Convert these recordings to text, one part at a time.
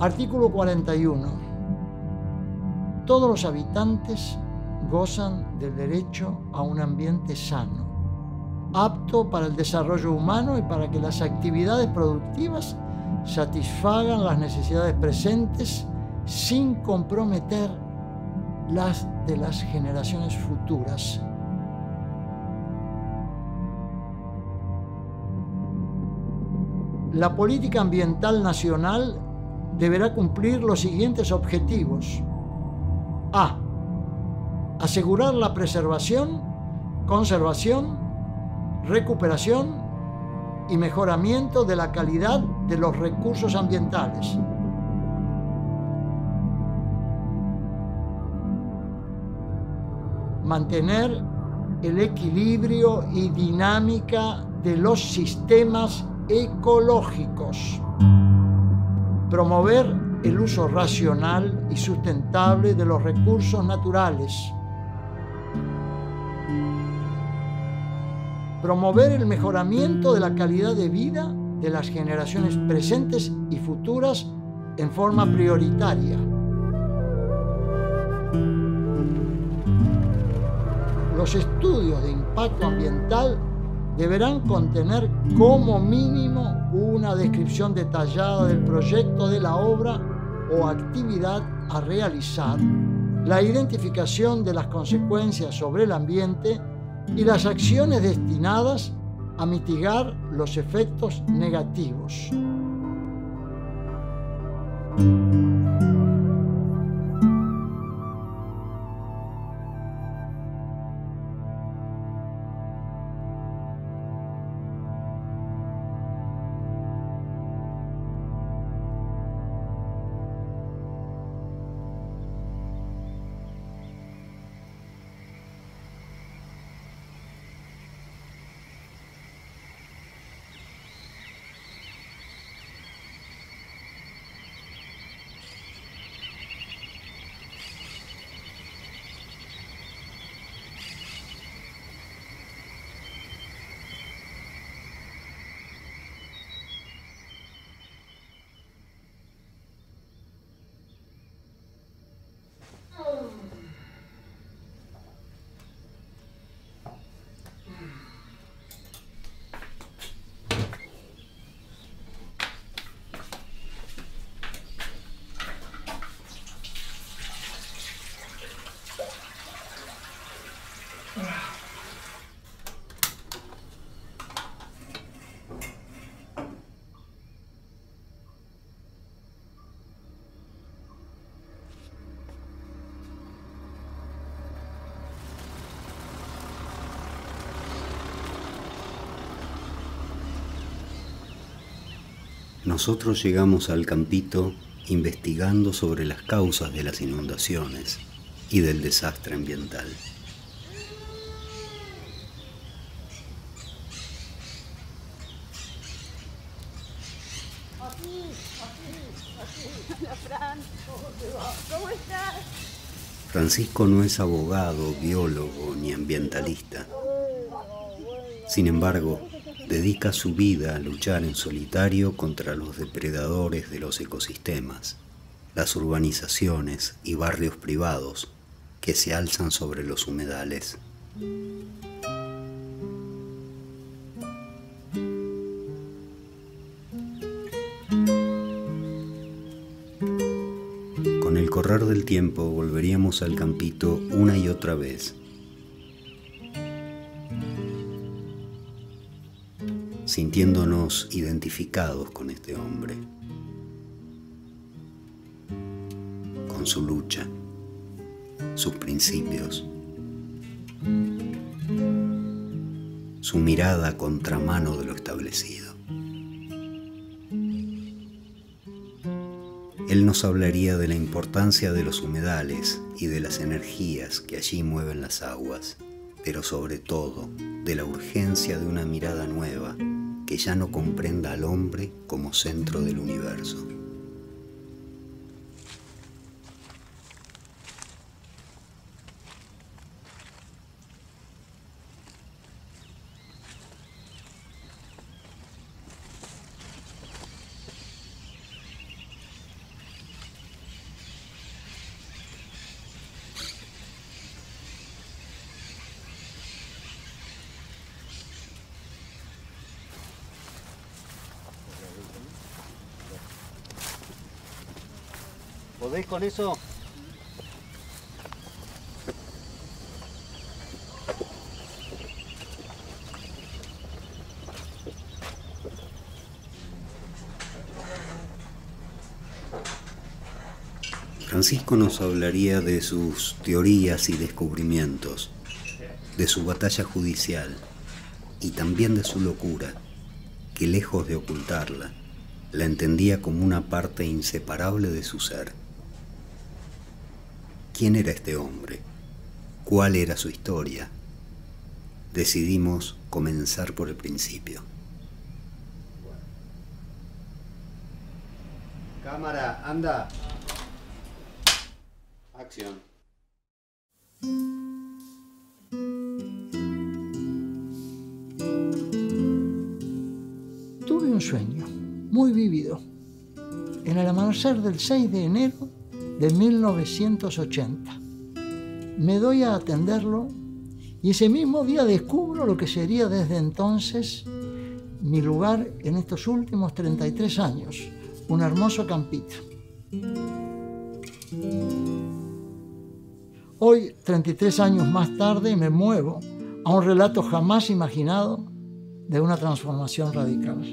Artículo 41. Todos los habitantes gozan del derecho a un ambiente sano, apto para el desarrollo humano y para que las actividades productivas satisfagan las necesidades presentes sin comprometer las de las generaciones futuras. La política ambiental nacional deberá cumplir los siguientes objetivos. A. Asegurar la preservación, conservación, recuperación y mejoramiento de la calidad de los recursos ambientales. Mantener el equilibrio y dinámica de los sistemas ecológicos. Promover el uso racional y sustentable de los recursos naturales. Promover el mejoramiento de la calidad de vida de las generaciones presentes y futuras en forma prioritaria. Los estudios de impacto ambiental deberán contener como mínimo una descripción detallada del proyecto de la obra o actividad a realizar, la identificación de las consecuencias sobre el ambiente y las acciones destinadas a mitigar los efectos negativos. Nosotros llegamos al campito investigando sobre las causas de las inundaciones y del desastre ambiental. Francisco no es abogado, biólogo ni ambientalista. Sin embargo, dedica su vida a luchar en solitario contra los depredadores de los ecosistemas, las urbanizaciones y barrios privados que se alzan sobre los humedales. Con el correr del tiempo volveríamos al campito una y otra vez, sintiéndonos identificados con este hombre, con su lucha, sus principios, su mirada a contramano de lo establecido. Él nos hablaría de la importancia de los humedales y de las energías que allí mueven las aguas, pero sobre todo de la urgencia de una mirada nueva que ya no comprenda al hombre como centro del universo. ¿Podés con eso? Francisco nos hablaría de sus teorías y descubrimientos, de su batalla judicial y también de su locura, que lejos de ocultarla, la entendía como una parte inseparable de su ser. ¿Quién era este hombre? ¿Cuál era su historia? Decidimos comenzar por el principio. Cámara, anda. Acción. Tuve un sueño muy vívido en el amanecer del 6 de enero de 1980. Me doy a atenderlo y ese mismo día descubro lo que sería desde entonces mi lugar en estos últimos 33 años, un hermoso campito. Hoy, 33 años más tarde, me muevo a un relato jamás imaginado de una transformación radical.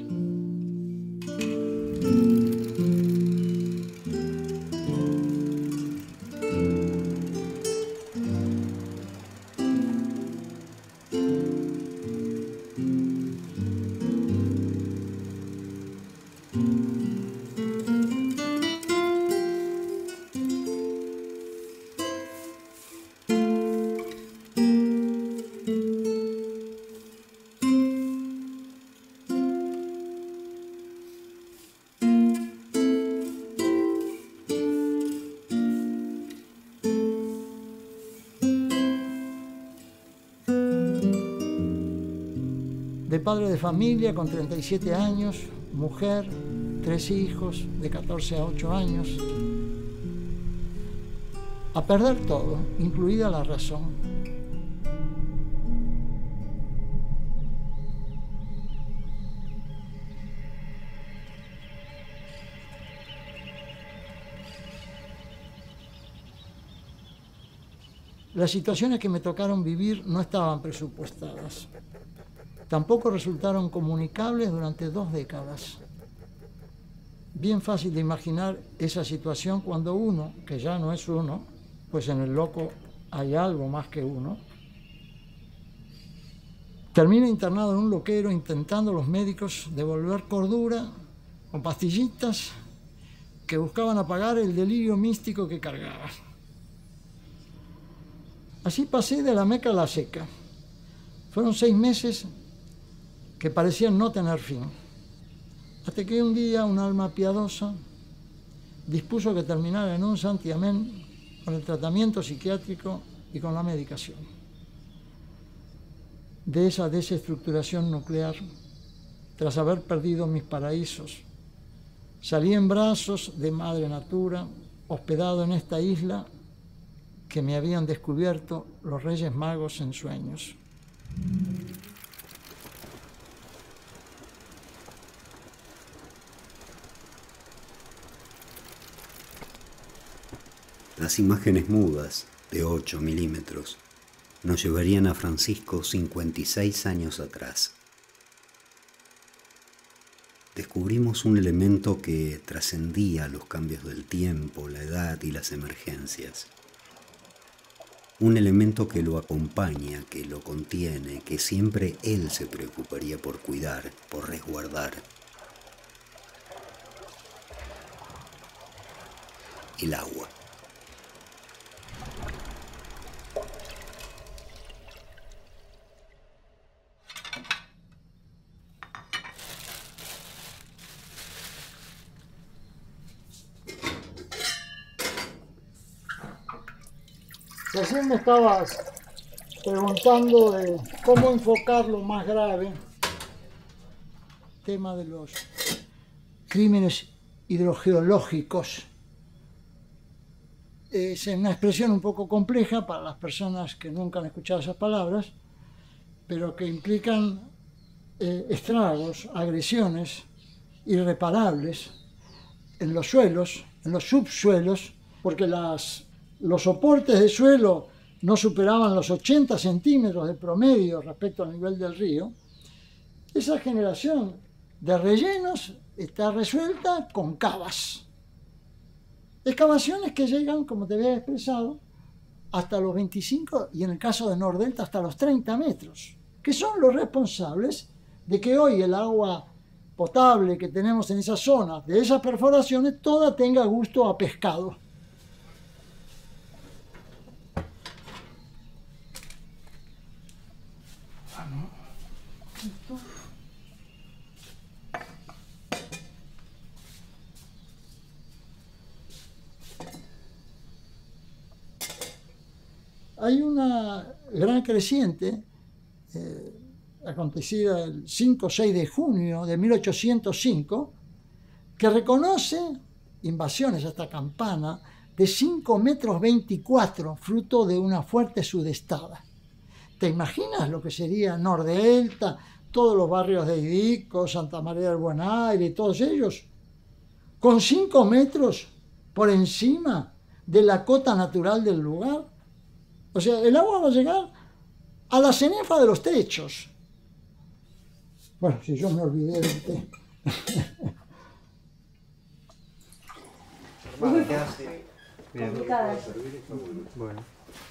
De padre de familia con 37 años, mujer, 3 hijos de 14 a 8 años, a perder todo, incluida la razón. Las situaciones que me tocaron vivir no estaban presupuestadas. Tampoco resultaron comunicables durante 2 décadas. Bien fácil de imaginar esa situación cuando uno, que ya no es uno, pues en el loco hay algo más que uno, termina internado en un loquero intentando los médicos devolver cordura con pastillitas que buscaban apagar el delirio místico que cargaba. Así pasé de la meca a la seca. Fueron 6 meses que parecían no tener fin, hasta que un día un alma piadosa dispuso que terminara en un santiamén con el tratamiento psiquiátrico y con la medicación. De esa desestructuración nuclear, tras haber perdido mis paraísos, salí en brazos de Madre Natura, hospedado en esta isla que me habían descubierto los Reyes Magos en sueños. Las imágenes mudas de 8 milímetros nos llevarían a Francisco 56 años atrás. Descubrimos un elemento que trascendía los cambios del tiempo, la edad y las emergencias. Un elemento que lo acompaña, que lo contiene, que siempre él se preocuparía por cuidar, por resguardar. El agua. Recién me estabas preguntando de cómo enfocar lo más grave, tema de los crímenes hidrogeológicos. Es una expresión un poco compleja para las personas que nunca han escuchado esas palabras, pero que implican estragos, agresiones irreparables en los suelos, en los subsuelos porque los soportes de suelo no superaban los 80 centímetros de promedio respecto al nivel del río, esa generación de rellenos está resuelta con cavas. Excavaciones que llegan, como te había expresado, hasta los 25 y en el caso de Nordelta hasta los 30 metros, que son los responsables de que hoy el agua potable que tenemos en esa zona, de esas perforaciones, toda tenga gusto a pescado. Hay una gran creciente acontecida el 5-6 de junio de 1805 que reconoce invasiones hasta Campana de 5,24 metros, fruto de una fuerte sudestada. ¿Te imaginas lo que sería Nordelta, todos los barrios de Idico, Santa María del Buen Aire y todos ellos, con 5 metros por encima de la cota natural del lugar? O sea, el agua va a llegar a la cenefa de los techos. Bueno, si yo me olvidé del té. Hermano, ¿qué hace? Bien. Bueno.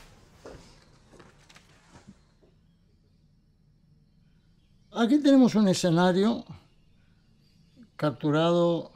Aquí tenemos un escenario capturado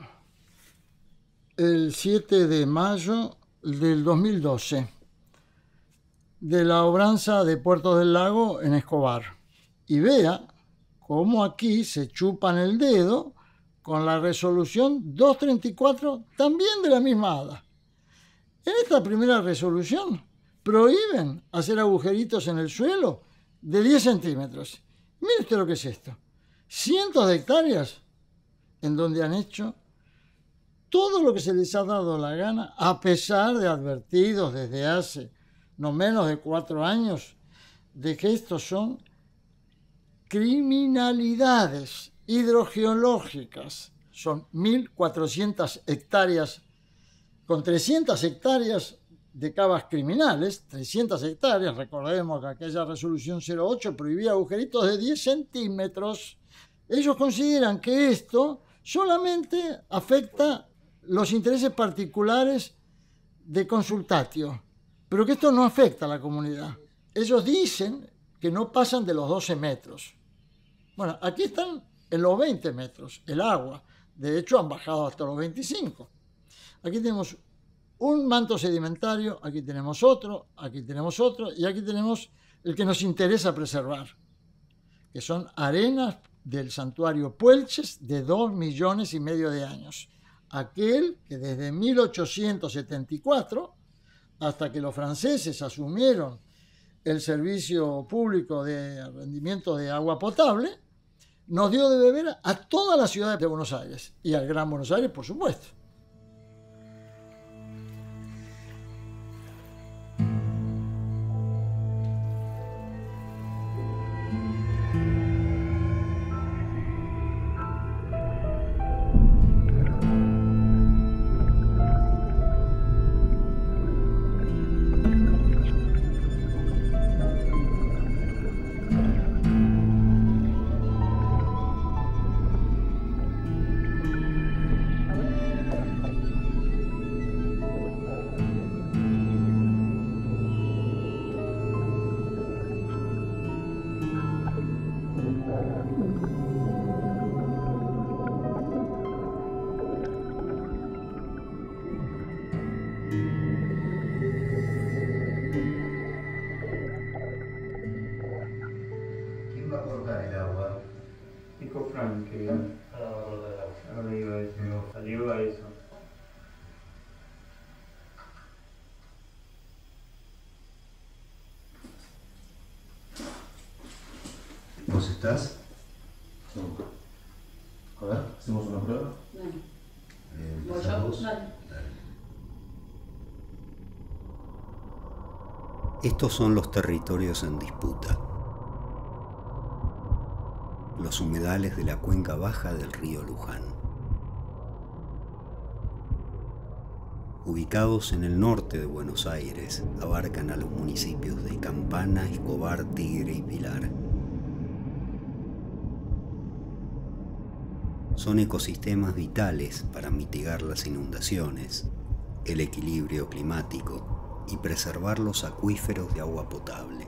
el 7 de mayo del 2012 de la obranza de Puerto del Lago en Escobar. Y vea cómo aquí se chupan el dedo con la resolución 234, también de la misma hada. En esta primera resolución prohíben hacer agujeritos en el suelo de 10 centímetros. Mire usted lo que es esto. Cientos de hectáreas en donde han hecho todo lo que se les ha dado la gana, a pesar de advertidos desde hace no menos de 4 años de que estos son criminalidades hidrogeológicas. Son 1.400 hectáreas, con 300 hectáreas de cavas criminales, 300 hectáreas, recordemos que aquella resolución 08 prohibía agujeritos de 10 centímetros. Ellos consideran que esto solamente afecta los intereses particulares de consultatio, pero que esto no afecta a la comunidad. Ellos dicen que no pasan de los 12 metros. Bueno, aquí están en los 20 metros, el agua. De hecho, han bajado hasta los 25. Aquí tenemos un manto sedimentario, aquí tenemos otro, y aquí tenemos el que nos interesa preservar, que son arenas del santuario Puelches de 2,5 millones de años. Aquel que desde 1874, hasta que los franceses asumieron el servicio público de rendimiento de agua potable, nos dio de beber a toda la ciudad de Buenos Aires y al Gran Buenos Aires, por supuesto. ¿Vos estás? No. A ver, hacemos una prueba. ¿Empezamos? Dale. Estos son los territorios en disputa. Los humedales de la cuenca baja del río Luján. ubicados en el norte de Buenos Aires, abarcan a los municipios de Campana, Escobar, Tigre y Pilar. Son ecosistemas vitales para mitigar las inundaciones, el equilibrio climático y preservar los acuíferos de agua potable.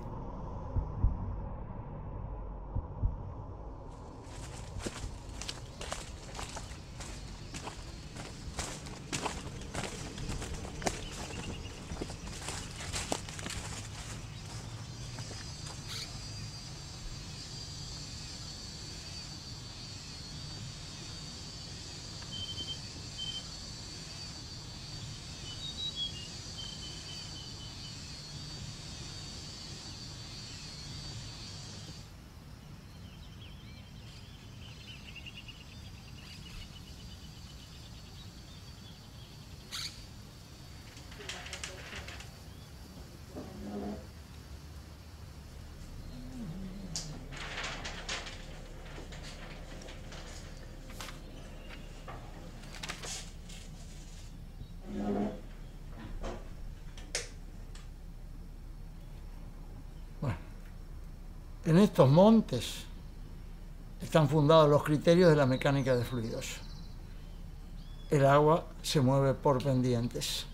En estos montes están fundados los criterios de la mecánica de fluidos. El agua se mueve por pendientes.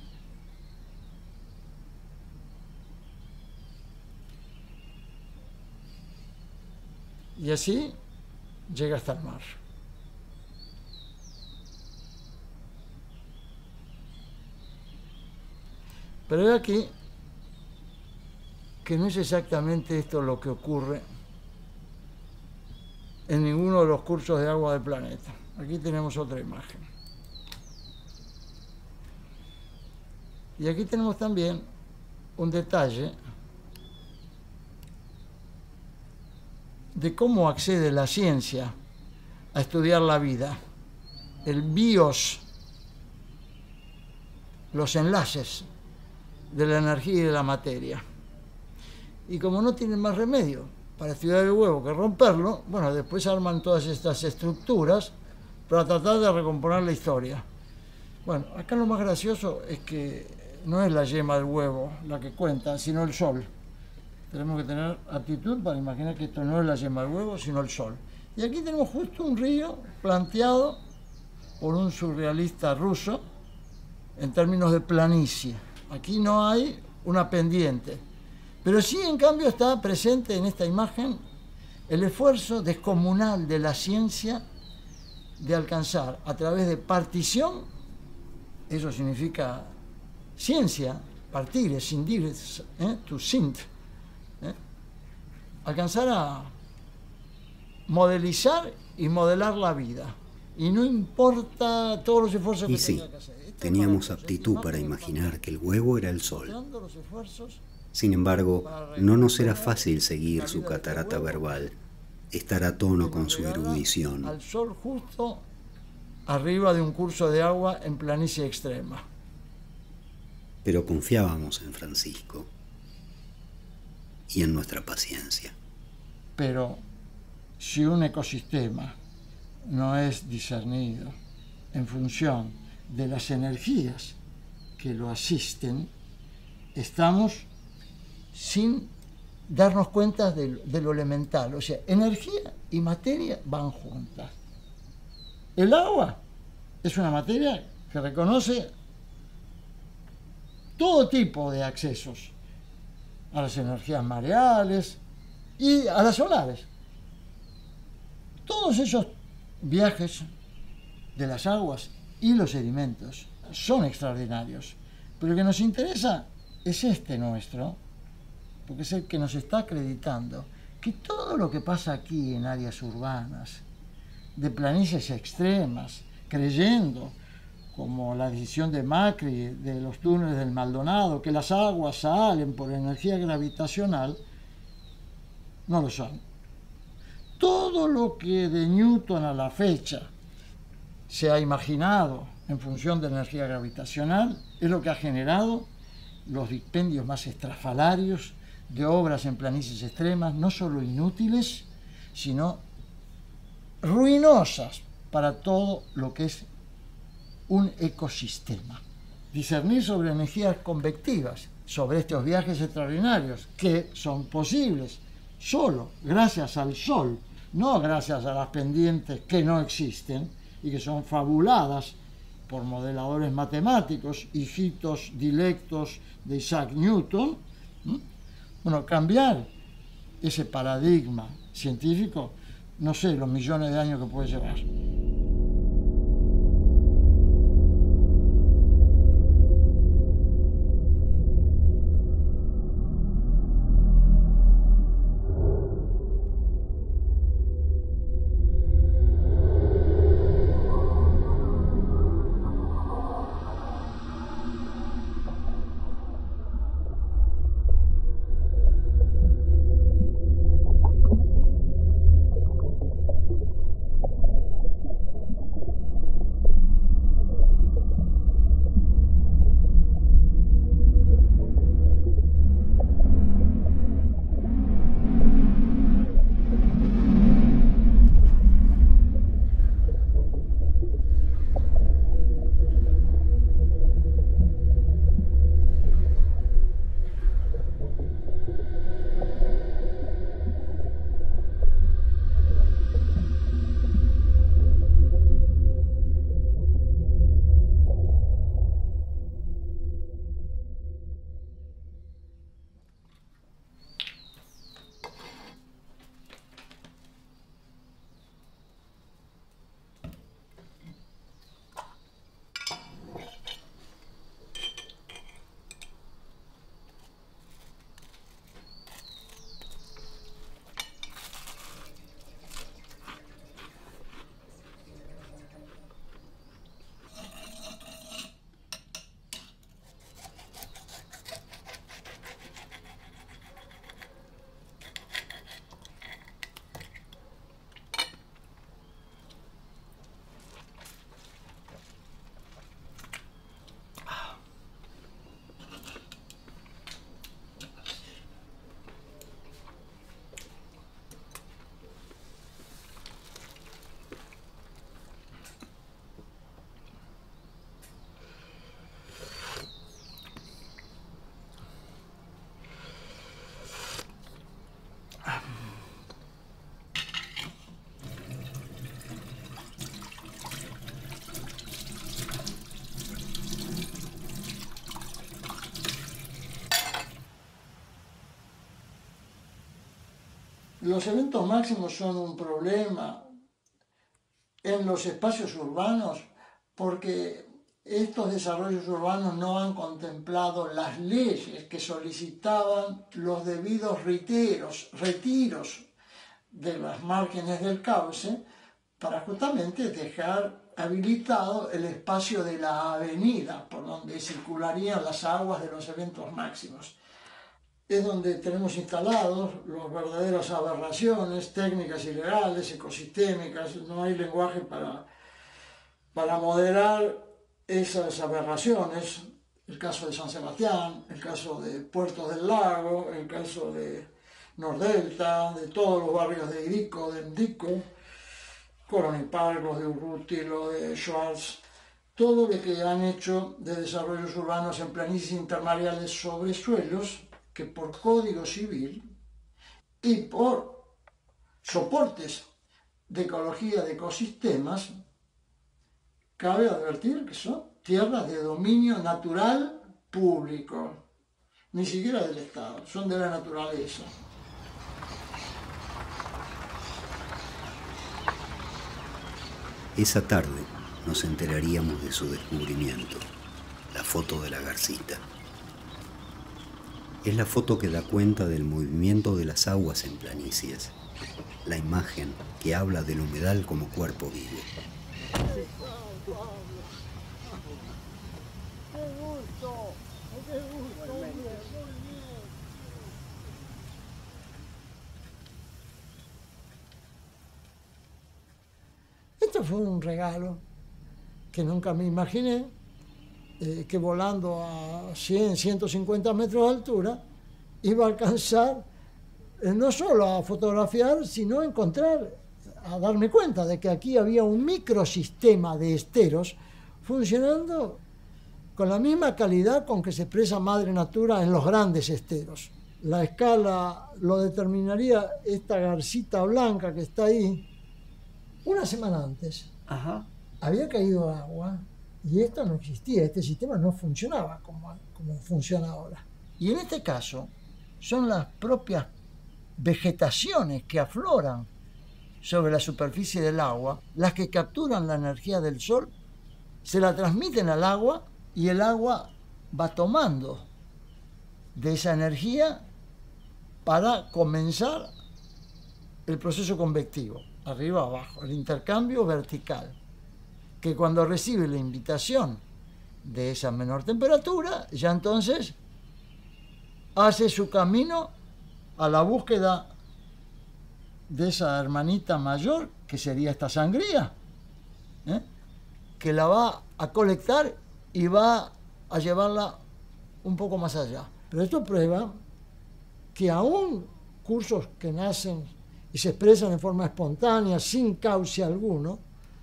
Y así llega hasta el mar. Pero he aquí que no es exactamente esto lo que ocurre en ninguno de los cursos de agua del planeta. Aquí tenemos otra imagen. Y aquí tenemos también un detalle de cómo accede la ciencia a estudiar la vida, el bios, los enlaces de la energía y de la materia. Y como no tienen más remedio para estudiar el huevo que romperlo, bueno, después arman todas estas estructuras para tratar de recomponer la historia. Bueno, acá lo más gracioso es que no es la yema del huevo la que cuenta, sino el sol. Tenemos que tener aptitud para imaginar que esto no es la yema del huevo, sino el sol. Y aquí tenemos justo un río planteado por un surrealista ruso en términos de planicie. Aquí no hay una pendiente. Pero sí, en cambio, está presente en esta imagen el esfuerzo descomunal de la ciencia de alcanzar a través de partición, eso significa ciencia, partir, escindir, to sint, alcanzar a modelizar y modelar la vida. Y no importa todos los esfuerzos que tenga que hacer. Teníamos aptitud para imaginar que el huevo era el sol. Sin embargo, no nos era fácil seguir su catarata verbal, estar a tono con su erudición. Al sol justo arriba de un curso de agua en planicie extrema. Pero confiábamos en Francisco y en nuestra paciencia. Pero si un ecosistema no es discernido en función de las energías que lo asisten, estamos sin darnos cuenta de lo elemental. O sea, energía y materia van juntas. El agua es una materia que reconoce todo tipo de accesos a las energías mareales y a las solares. Todos esos viajes de las aguas y los sedimentos son extraordinarios, pero el que nos interesa es este nuestro, porque es el que nos está acreditando que todo lo que pasa aquí en áreas urbanas, de planicies extremas, creyendo, como la decisión de Macri de los túneles del Maldonado, que las aguas salen por energía gravitacional, no lo son. Todo lo que de Newton a la fecha se ha imaginado en función de energía gravitacional es lo que ha generado los dispendios más estrafalarios de obras en planicies extremas, no solo inútiles, sino ruinosas para todo lo que es un ecosistema. discernir sobre energías convectivas, sobre estos viajes extraordinarios que son posibles solo gracias al Sol, no gracias a las pendientes que no existen y que son fabuladas por modeladores matemáticos, hijitos dilectos de Isaac Newton. Bueno, cambiar ese paradigma científico, no sé los millones de años que puede llevar. Los eventos máximos son un problema en los espacios urbanos porque estos desarrollos urbanos no han contemplado las leyes que solicitaban los debidos retiros de las márgenes del cauce para justamente dejar habilitado el espacio de la avenida por donde circularían las aguas de los eventos máximos. Es donde tenemos instalados las verdaderas aberraciones técnicas y legales, ecosistémicas. No hay lenguaje para moderar esas aberraciones. El caso de San Sebastián, el caso de Puertos del Lago, el caso de Nordelta, de todos los barrios de Irico, de Endico, Coronel Park, los de Urruti, los de Schwartz, todo lo que han hecho de desarrollos urbanos en planicies intermareales sobre suelos que por Código Civil y por soportes de ecología de ecosistemas, cabe advertir que son tierras de dominio natural público, ni siquiera del Estado, son de la naturaleza. Esa tarde nos enteraríamos de su descubrimiento, la foto de la garcita. Es la foto que da cuenta del movimiento de las aguas en planicies, la imagen que habla del humedal como cuerpo vivo. Esto fue un regalo que nunca me imaginé, que volando a 100, 150 metros de altura iba a alcanzar no solo a fotografiar, sino a encontrar, a darme cuenta de que aquí había un microsistema de esteros funcionando con la misma calidad con que se expresa Madre Natura en los grandes esteros. La escala lo determinaría esta garcita blanca que está ahí. Una semana antes había caído agua y esto no existía, este sistema no funcionaba como funciona ahora. Y en este caso son las propias vegetaciones que afloran sobre la superficie del agua las que capturan la energía del sol, se la transmiten al agua y el agua va tomando de esa energía para comenzar el proceso convectivo, arriba abajo, el intercambio vertical, que cuando recibe la invitación de esa menor temperatura, ya entonces hace su camino a la búsqueda de esa hermanita mayor, que sería esta sangría, que la va a colectar y va a llevarla un poco más allá. Pero esto prueba que aún cursos que nacen y se expresan en forma espontánea, sin cauce alguno,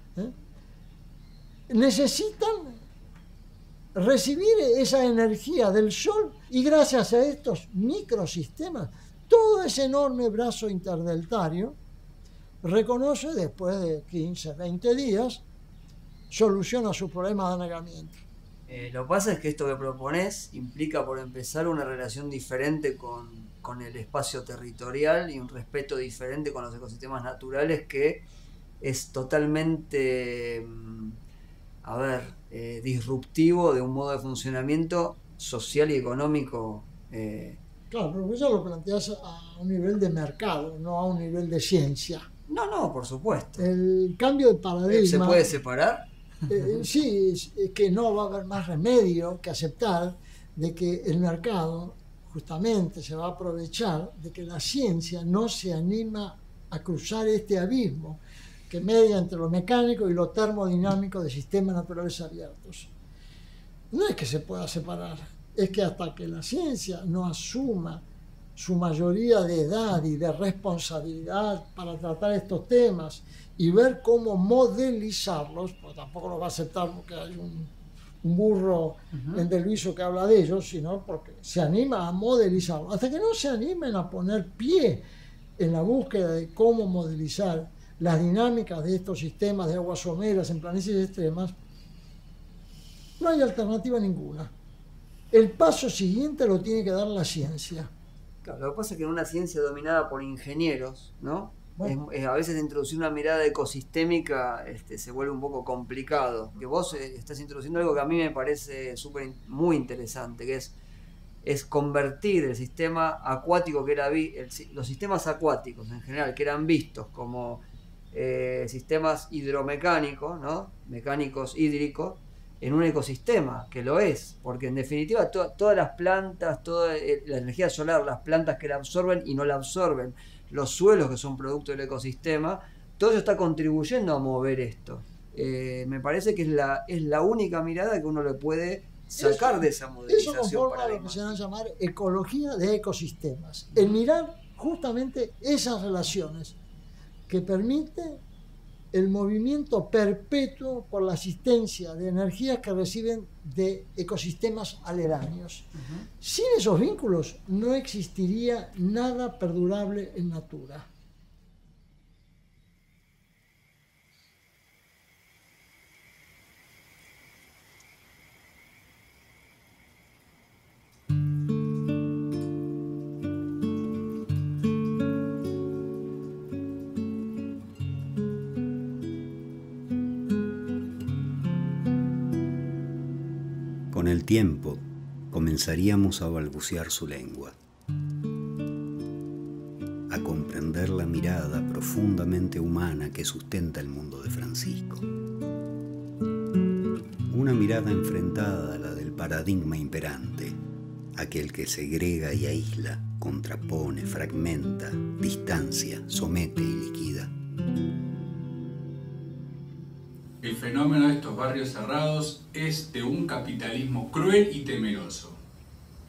necesitan recibir esa energía del sol y gracias a estos microsistemas, todo ese enorme brazo interdeltario reconoce después de 15, 20 días, soluciona su problema de anegamiento. Lo que pasa es que esto que proponés implica, por empezar, una relación diferente con el espacio territorial y un respeto diferente con los ecosistemas naturales que es totalmente, disruptivo de un modo de funcionamiento social y económico. Claro, pero ya lo planteas a un nivel de mercado, no a un nivel de ciencia. No, por supuesto. El cambio de paradigma... ¿Se puede separar? Sí, es que no va a haber más remedio que aceptar de que el mercado justamente se va a aprovechar de que la ciencia no se anima a cruzar este abismo que media entre lo mecánico y lo termodinámico de sistemas naturales abiertos. No es que se pueda separar, es que hasta que la ciencia no asuma su mayoría de edad y de responsabilidad para tratar estos temas y ver cómo modelizarlos, pues tampoco lo va a aceptar porque hay un burro en Del Viso que habla de ellos, sino porque se anima a modelizarlos. Hasta que no se animen a poner pie en la búsqueda de cómo modelizar las dinámicas de estos sistemas de aguas someras en planicies extremas, no hay alternativa ninguna. El paso siguiente lo tiene que dar la ciencia. Claro, lo que pasa es que en una ciencia dominada por ingenieros, ¿no? Bueno. A veces introducir una mirada ecosistémica se vuelve un poco complicado. Que vos estás introduciendo algo que a mí me parece muy interesante, que es convertir el sistema acuático que era los sistemas acuáticos en general, que eran vistos como sistemas hidromecánicos, ¿no? Mecánicos hídricos, en un ecosistema, que lo es, porque en definitiva todas las plantas, toda la energía solar, las plantas que la absorben y no la absorben, los suelos que son producto del ecosistema, todo eso está contribuyendo a mover esto. Me parece que es la única mirada que uno le puede sacar de esa modelización. Eso conforma a lo que se va a llamar ecología de ecosistemas. El mirar justamente esas relaciones que permite el movimiento perpetuo por la asistencia de energías que reciben de ecosistemas aledaños. Sin esos vínculos no existiría nada perdurable en natura. Con el tiempo comenzaríamos a balbucear su lengua, a comprender la mirada profundamente humana que sustenta el mundo de Francisco. Una mirada enfrentada a la del paradigma imperante, aquel que segrega y aísla, contrapone, fragmenta, distancia, somete y liquida. El fenómeno de estos barrios cerrados es de un capitalismo cruel y temeroso.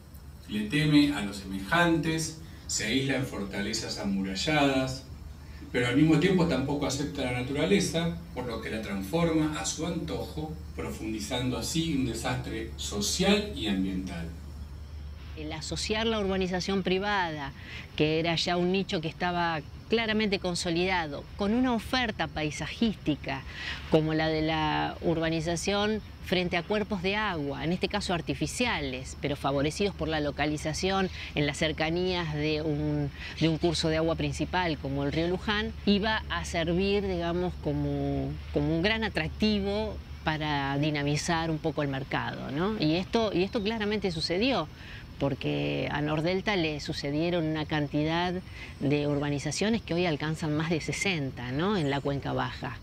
Le teme a los semejantes, se aísla en fortalezas amuralladas, pero al mismo tiempo tampoco acepta la naturaleza, por lo que la transforma a su antojo, profundizando así un desastre social y ambiental. El asociar la urbanización privada, que era ya un nicho que estaba claramente consolidado, con una oferta paisajística como la de la urbanización frente a cuerpos de agua, en este caso artificiales, pero favorecidos por la localización en las cercanías de un curso de agua principal como el río Luján, iba a servir, digamos, como un gran atractivo para dinamizar un poco el mercado, ¿no? Y esto claramente sucedió, porque a Nordelta le sucedieron una cantidad de urbanizaciones que hoy alcanzan más de 60, ¿no?, en la cuenca baja.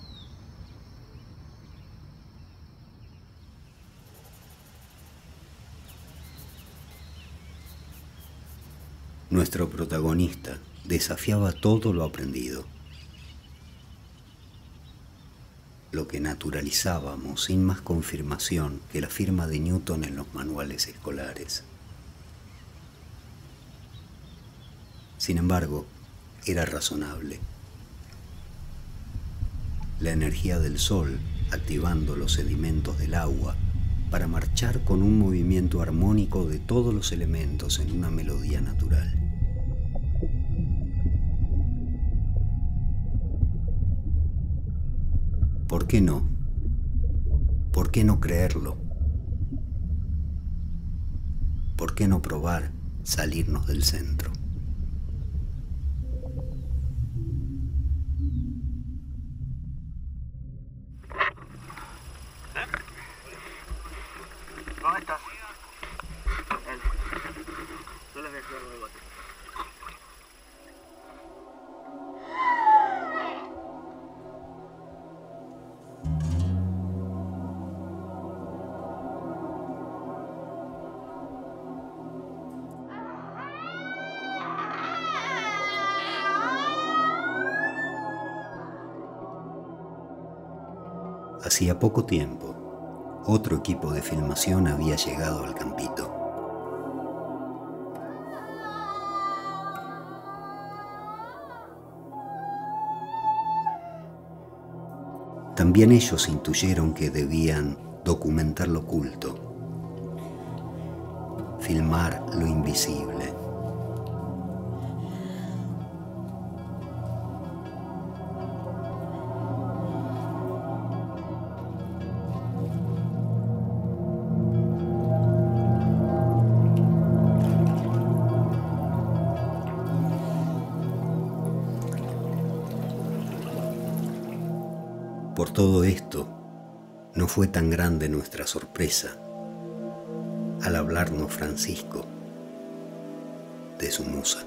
Nuestro protagonista desafiaba todo lo aprendido, lo que naturalizábamos sin más confirmación que la firma de Newton en los manuales escolares. Sin embargo, era razonable. La energía del sol, activando los sedimentos del agua, para marchar con un movimiento armónico de todos los elementos en una melodía natural. ¿Por qué no? ¿Por qué no creerlo? ¿Por qué no probar salirnos del centro? ¿Dónde estás? Yo les voy a jugar de bote. Hacía poco tiempo, otro equipo de filmación había llegado al campito. También ellos intuyeron que debían documentar lo oculto, filmar lo invisible. Por todo esto, no fue tan grande nuestra sorpresa al hablarnos Francisco de su musa.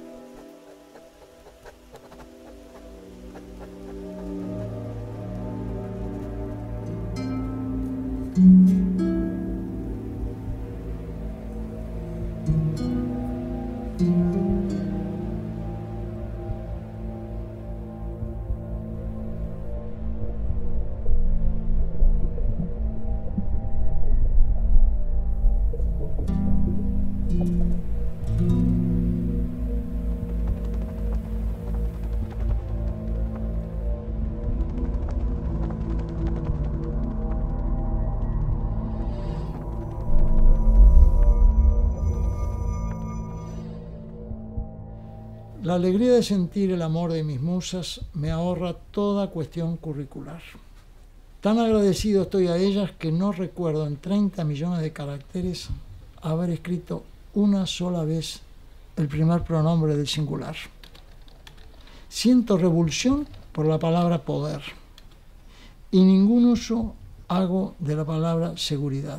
La alegría de sentir el amor de mis musas me ahorra toda cuestión curricular. Tan agradecido estoy a ellas que no recuerdo en 30 millones de caracteres haber escrito una sola vez el primer pronombre del singular. Siento revulsión por la palabra poder y ningún uso hago de la palabra seguridad.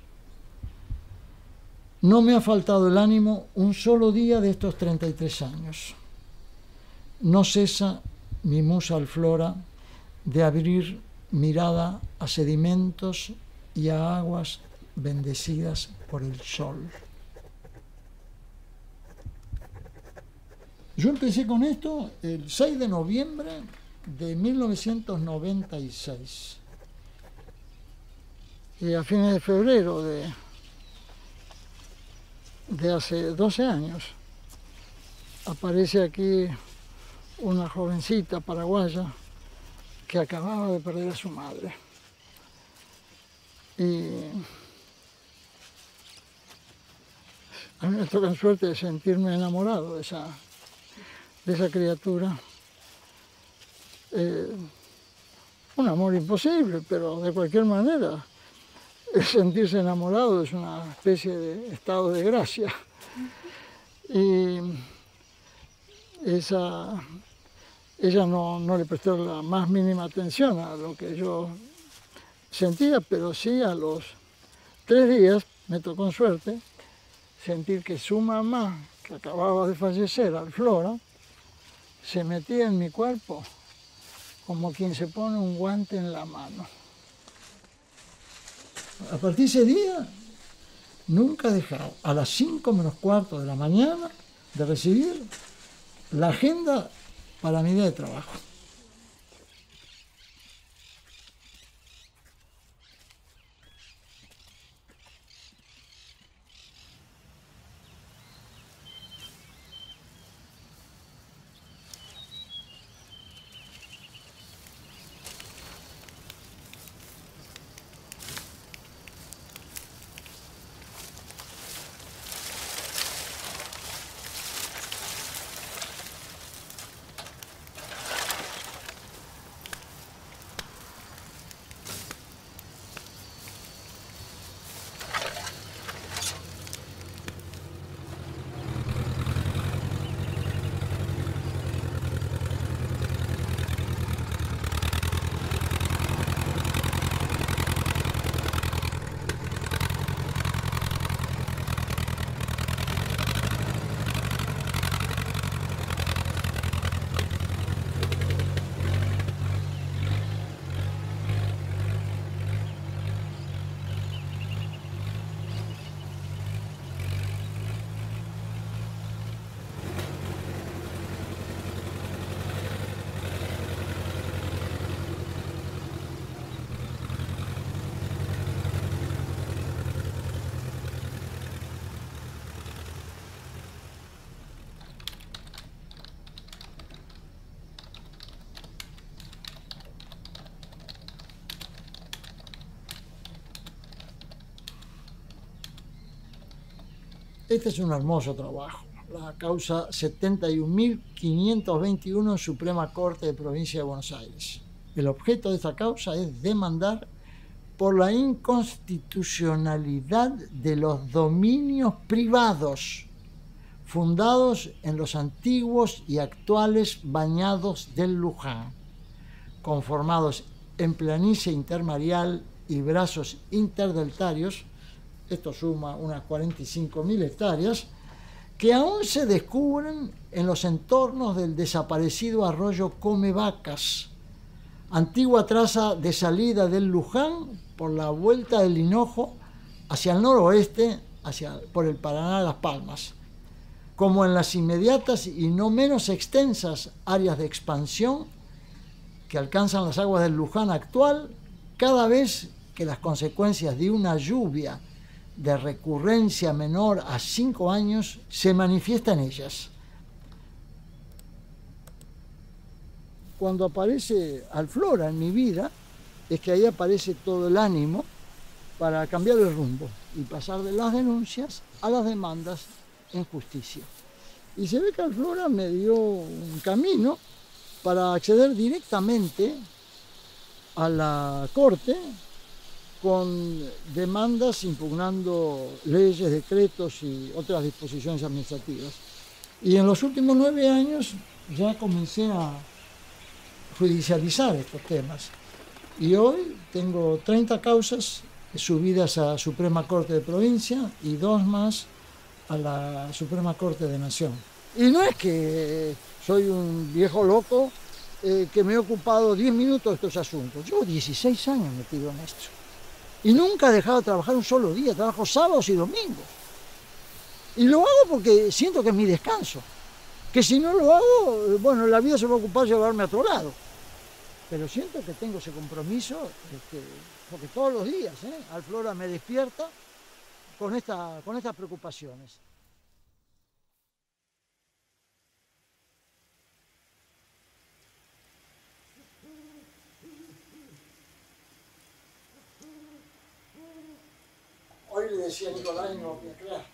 No me ha faltado el ánimo un solo día de estos 33 años. No cesa mi musa Alflora de abrir mirada a sedimentos y a aguas bendecidas por el sol. Yo empecé con esto el 6 de noviembre de 1996. Y a fines de febrero de hace 12 años aparece aquí una jovencita paraguaya que acababa de perder a su madre. Y a mí me toca suerte de sentirme enamorado de esa criatura. Un amor imposible, pero de cualquier manera, sentirse enamorado es una especie de estado de gracia. Y ella no le prestó la más mínima atención a lo que yo sentía, pero sí a los 3 días, me tocó en suerte, sentir que su mamá, que acababa de fallecer, Alflora, se metía en mi cuerpo como quien se pone un guante en la mano. A partir de ese día, nunca he dejado a las 5 menos cuarto de la mañana de recibir la agenda para mi día de trabajo. Este es un hermoso trabajo, la causa 71.521 en Suprema Corte de Provincia de Buenos Aires. El objeto de esta causa es demandar por la inconstitucionalidad de los dominios privados fundados en los antiguos y actuales bañados del Luján, conformados en planicie intermareal y brazos interdeltarios. Esto suma unas 45.000 hectáreas, que aún se descubren en los entornos del desaparecido arroyo Comevacas, antigua traza de salida del Luján por la vuelta del Hinojo hacia el noroeste, por el Paraná Las Palmas, como en las inmediatas y no menos extensas áreas de expansión que alcanzan las aguas del Luján actual, cada vez que las consecuencias de una lluvia de recurrencia menor a 5 años se manifiesta en ellas. Cuando aparece Alflora en mi vida, es que ahí aparece todo el ánimo para cambiar el rumbo y pasar de las denuncias a las demandas en justicia. Y se ve que Alflora me dio un camino para acceder directamente a la Corte con demandas impugnando leyes, decretos y otras disposiciones administrativas. Y en los últimos 9 años ya comencé a judicializar estos temas. Y hoy tengo 30 causas subidas a Suprema Corte de Provincia y 2 más a la Suprema Corte de Nación. Y no es que soy un viejo loco que me he ocupado 10 minutos de estos asuntos. Llevo 16 años metido en esto. Y nunca he dejado de trabajar un solo día, trabajo sábados y domingos. Y lo hago porque siento que es mi descanso. Que si no lo hago, bueno, la vida se va a ocupar de llevarme a otro lado. Pero siento que tengo ese compromiso, porque todos los días, Alflora me despierta con estas preocupaciones. decía Nicolás, y no lo voy a creer,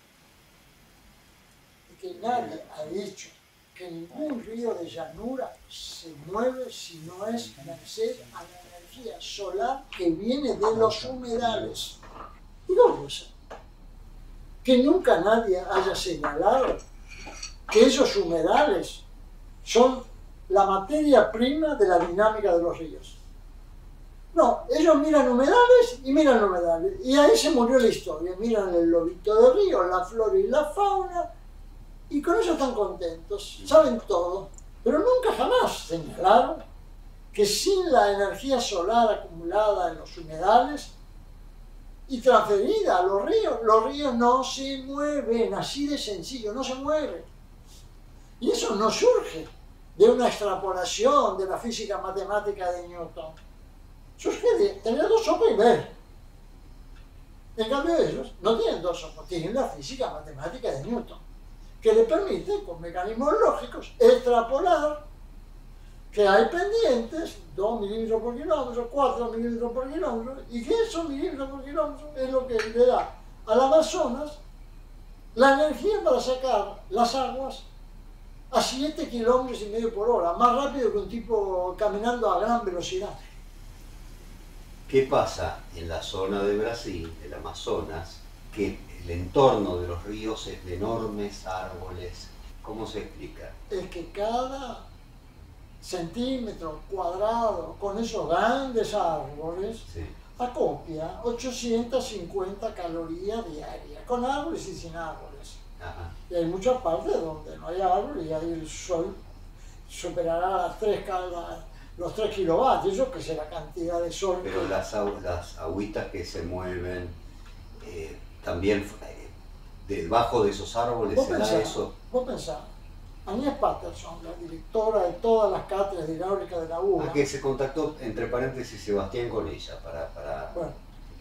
es que nadie ha dicho que ningún río de llanura se mueve si no es merced a la energía solar que viene de los humedales. ¿Y dónde es? Que nunca nadie haya señalado que esos humedales son la materia prima de la dinámica de los ríos. No, ellos miran humedales y miran humedales. Y ahí se murió la historia. Miran el lobito de río, la flora y la fauna, y con eso están contentos. Saben todo. Pero nunca jamás señalaron que sin la energía solar acumulada en los humedales y transferida a los ríos no se mueven. Así de sencillo, no se mueven. Y eso no surge de una extrapolación de la física matemática de Newton. Surge de tener dos ojos y ver. En cambio ellos no tienen dos ojos, tienen la física matemática de Newton, que le permite, con mecanismos lógicos, extrapolar que hay pendientes 2 milímetros por kilómetro, 4 milímetros por kilómetro, y que esos milímetros por kilómetro es lo que le da al Amazonas la energía para sacar las aguas a 7,5 kilómetros por hora, más rápido que un tipo caminando a gran velocidad. ¿Qué pasa en la zona de Brasil, el Amazonas, que el entorno de los ríos es de enormes árboles? ¿Cómo se explica? Es que cada centímetro cuadrado con esos grandes árboles Sí. acopia 850 calorías diarias, con árboles y sin árboles. Ajá. Y hay muchas partes donde no hay árboles y ahí el sol superará los 3 kilovatios, eso que es la cantidad de sol. Pero las agüitas que se mueven, también debajo de esos árboles se da eso. Vos pensás, Agnès Patterson, la directora de todas las cátedras de hidráulica de la UBA. ¿A qué se contactó, entre paréntesis, Sebastián con ella? Bueno,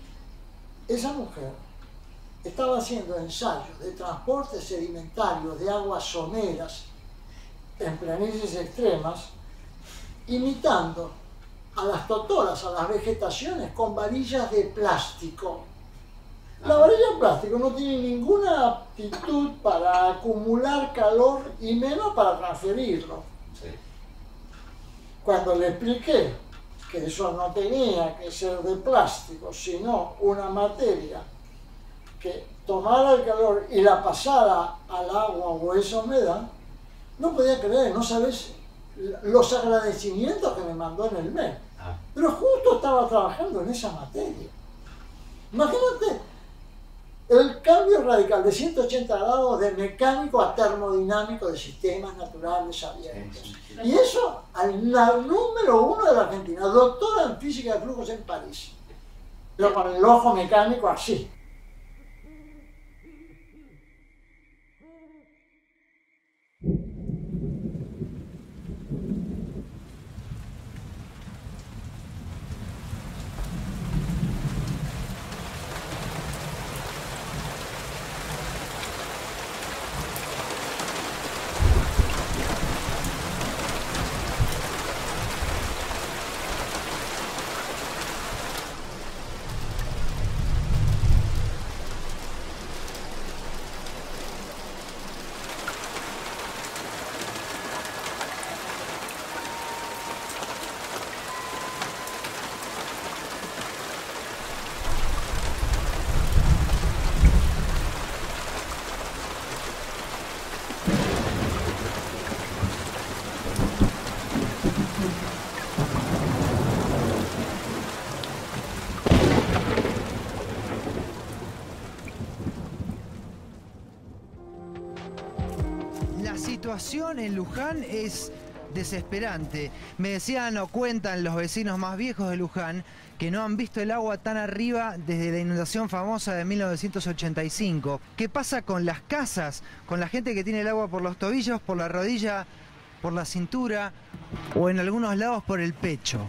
esa mujer estaba haciendo ensayos de transporte sedimentario de aguas someras en planicies extremas, imitando a las totoras, a las vegetaciones, con varillas de plástico. La varilla de plástico no tiene ninguna aptitud para acumular calor y menos para transferirlo. Sí. Cuando le expliqué que eso no tenía que ser de plástico, sino una materia que tomara el calor y la pasara al agua o esa humedad, no podía creer, no sabes los agradecimientos que me mandó en el mes. Pero justo estaba trabajando en esa materia. Imagínate el cambio radical de 180 grados de mecánico a termodinámico de sistemas naturales abiertos. Y eso al número 1 de la Argentina, doctora en física de flujos en París. Pero con el ojo mecánico así. La situación en Luján es desesperante. Me decían o cuentan los vecinos más viejos de Luján que no han visto el agua tan arriba desde la inundación famosa de 1985. ¿Qué pasa con las casas? Con la gente que tiene el agua por los tobillos, por la rodilla, por la cintura o en algunos lados por el pecho.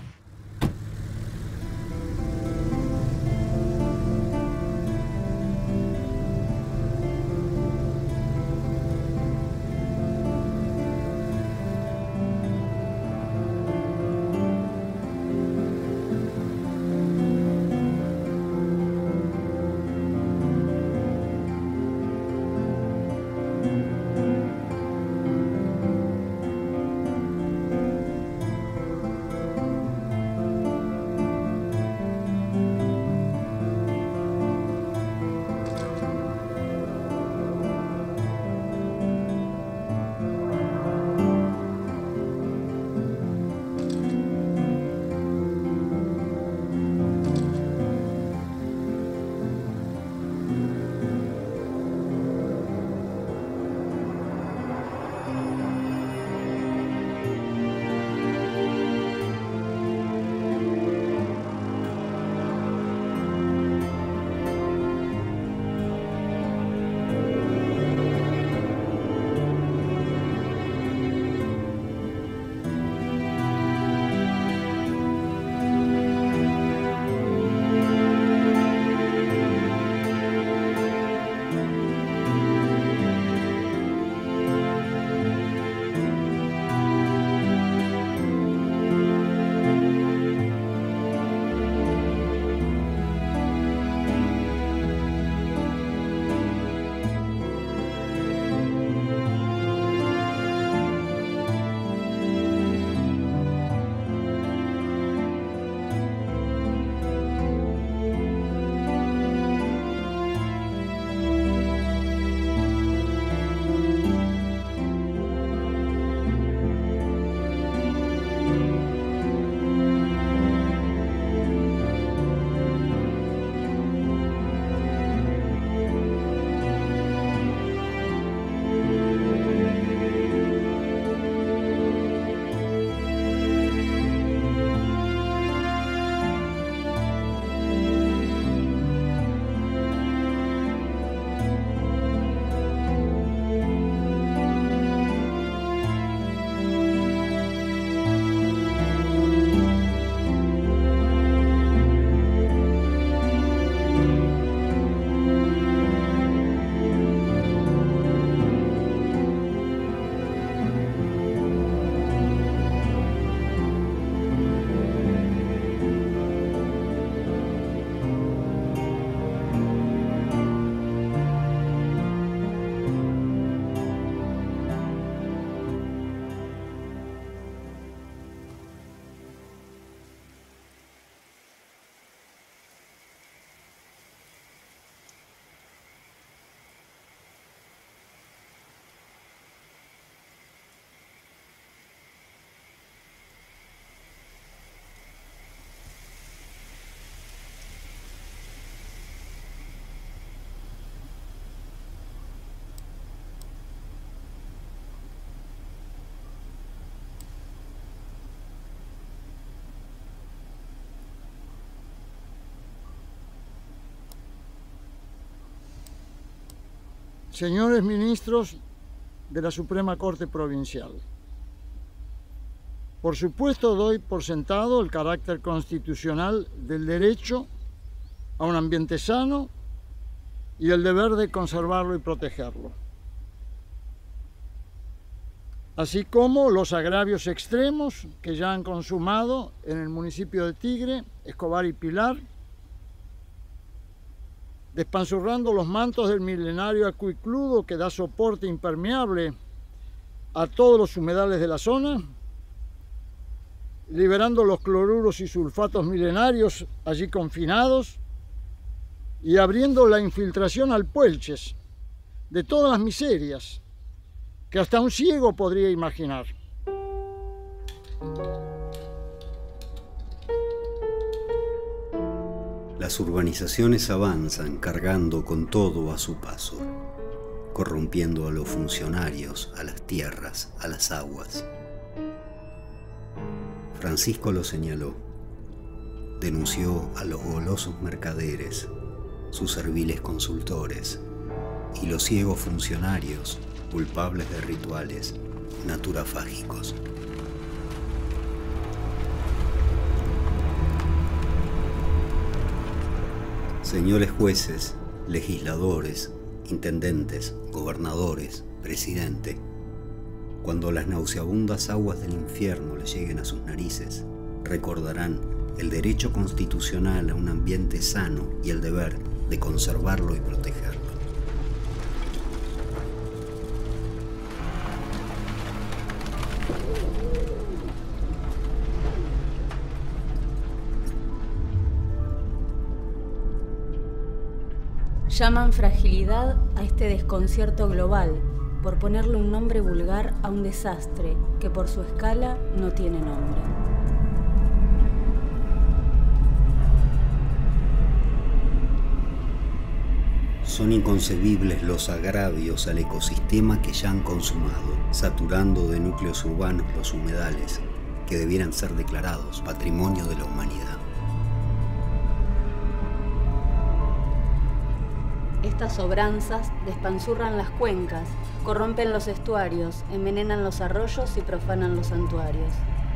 señores ministros de la Suprema Corte Provincial, por supuesto doy por sentado el carácter constitucional del derecho a un ambiente sano y el deber de conservarlo y protegerlo, así como los agravios extremos que ya han consumado en el municipio de Tigre, Escobar y Pilar, despanzurrando los mantos del milenario acuicludo que da soporte impermeable a todos los humedales de la zona, liberando los cloruros y sulfatos milenarios allí confinados y abriendo la infiltración al Puelches de todas las miserias que hasta un ciego podría imaginar. Las urbanizaciones avanzan cargando con todo a su paso, corrompiendo a los funcionarios, a las tierras, a las aguas. Francisco lo señaló, denunció a los golosos mercaderes, sus serviles consultores y los ciegos funcionarios culpables de rituales naturafágicos. Señores jueces, legisladores, intendentes, gobernadores, presidente, cuando las nauseabundas aguas del infierno les lleguen a sus narices, recordarán el derecho constitucional a un ambiente sano y el deber de conservarlo y protegerlo. Llaman fragilidad a este desconcierto global, por ponerle un nombre vulgar a un desastre que por su escala no tiene nombre. Son inconcebibles los agravios al ecosistema que ya han consumado, saturando de núcleos urbanos los humedales que debieran ser declarados patrimonio de la humanidad. Estas sobranzas despanzurran las cuencas, corrompen los estuarios, envenenan los arroyos y profanan los santuarios.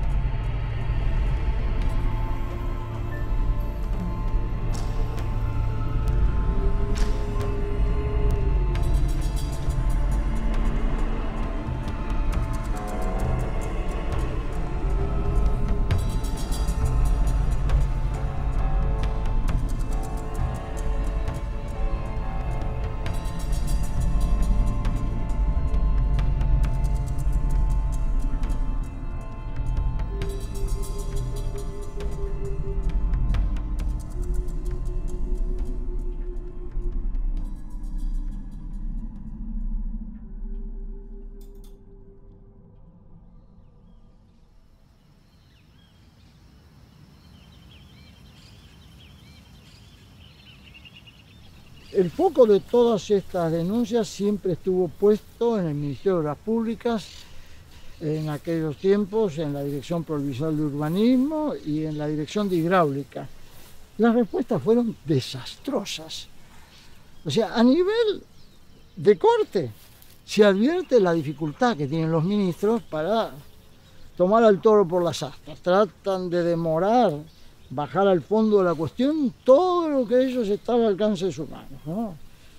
El foco de todas estas denuncias siempre estuvo puesto en el Ministerio de Obras Públicas, en aquellos tiempos en la Dirección Provincial de Urbanismo y en la Dirección de Hidráulica. Las respuestas fueron desastrosas. O sea, a nivel de corte se advierte la dificultad que tienen los ministros para tomar al toro por las astas. Tratan de demorar, bajar al fondo de la cuestión todo lo que ellos está al alcance de sus manos, ¿no?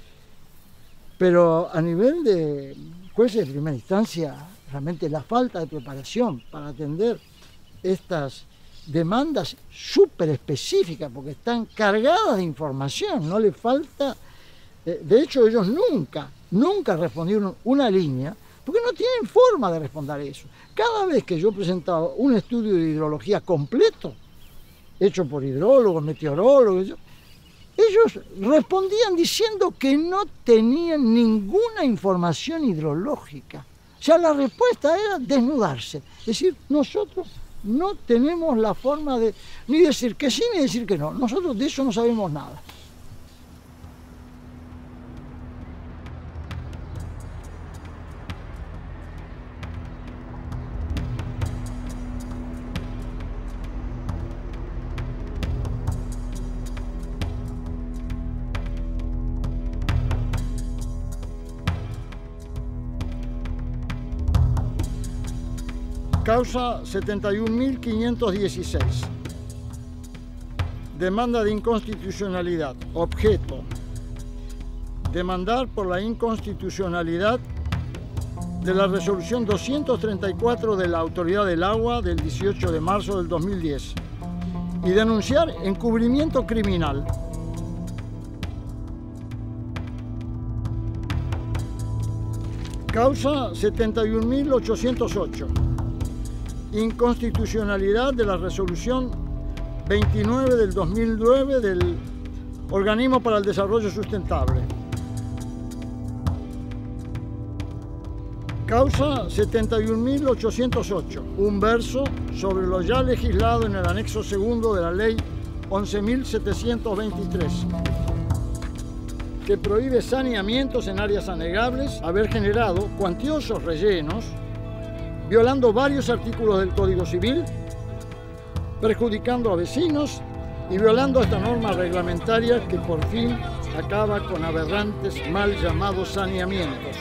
Pero a nivel de jueces de primera instancia, realmente la falta de preparación para atender estas demandas súper específicas, porque están cargadas de información, no les falta. De hecho, ellos nunca respondieron una línea, porque no tienen forma de responder eso. Cada vez que yo presentaba un estudio de hidrología completo, hecho por hidrólogos, meteorólogos, ellos respondían diciendo que no tenían ninguna información hidrológica. O sea, la respuesta era desnudarse. Es decir, nosotros no tenemos la forma de ni decir que sí ni decir que no. Nosotros de eso no sabemos nada. Causa 71.516. Demanda de inconstitucionalidad. Objeto: demandar por la inconstitucionalidad de la resolución 234 de la Autoridad del Agua del 18 de marzo del 2010 y denunciar encubrimiento criminal. Causa 71.808. Inconstitucionalidad de la resolución 29 del 2009 del Organismo para el Desarrollo Sustentable. Causa 71.808. Un verso sobre lo ya legislado en el anexo segundo de la Ley 11.723, que prohíbe saneamientos en áreas anegables, haber generado cuantiosos rellenos, violando varios artículos del Código Civil, perjudicando a vecinos y violando esta norma reglamentaria que por fin acaba con aberrantes mal llamados saneamientos.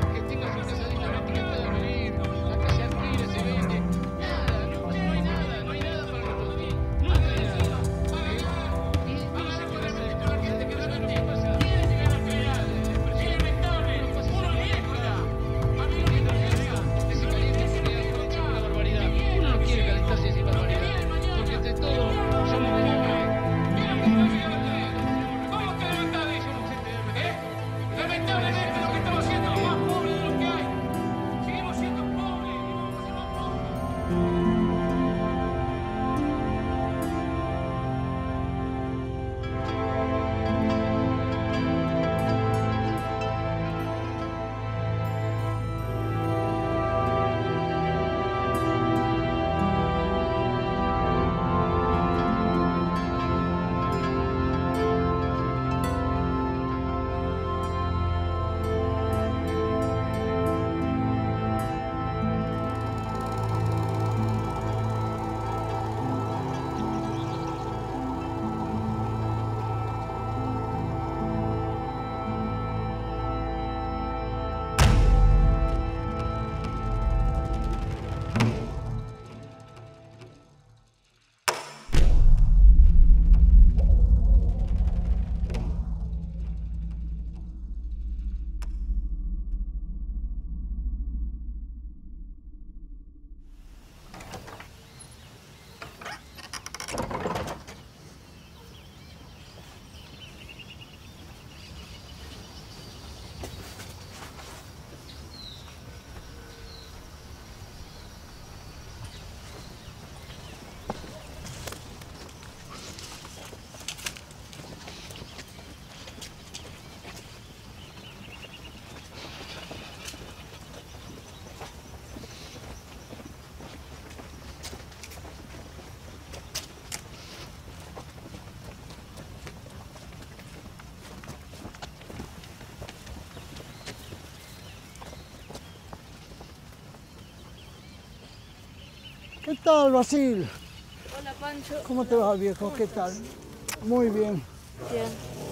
¿Qué tal, Basil? Hola, Pancho. ¿Cómo te va, viejo? ¿Qué tal? Muy bien. Bien.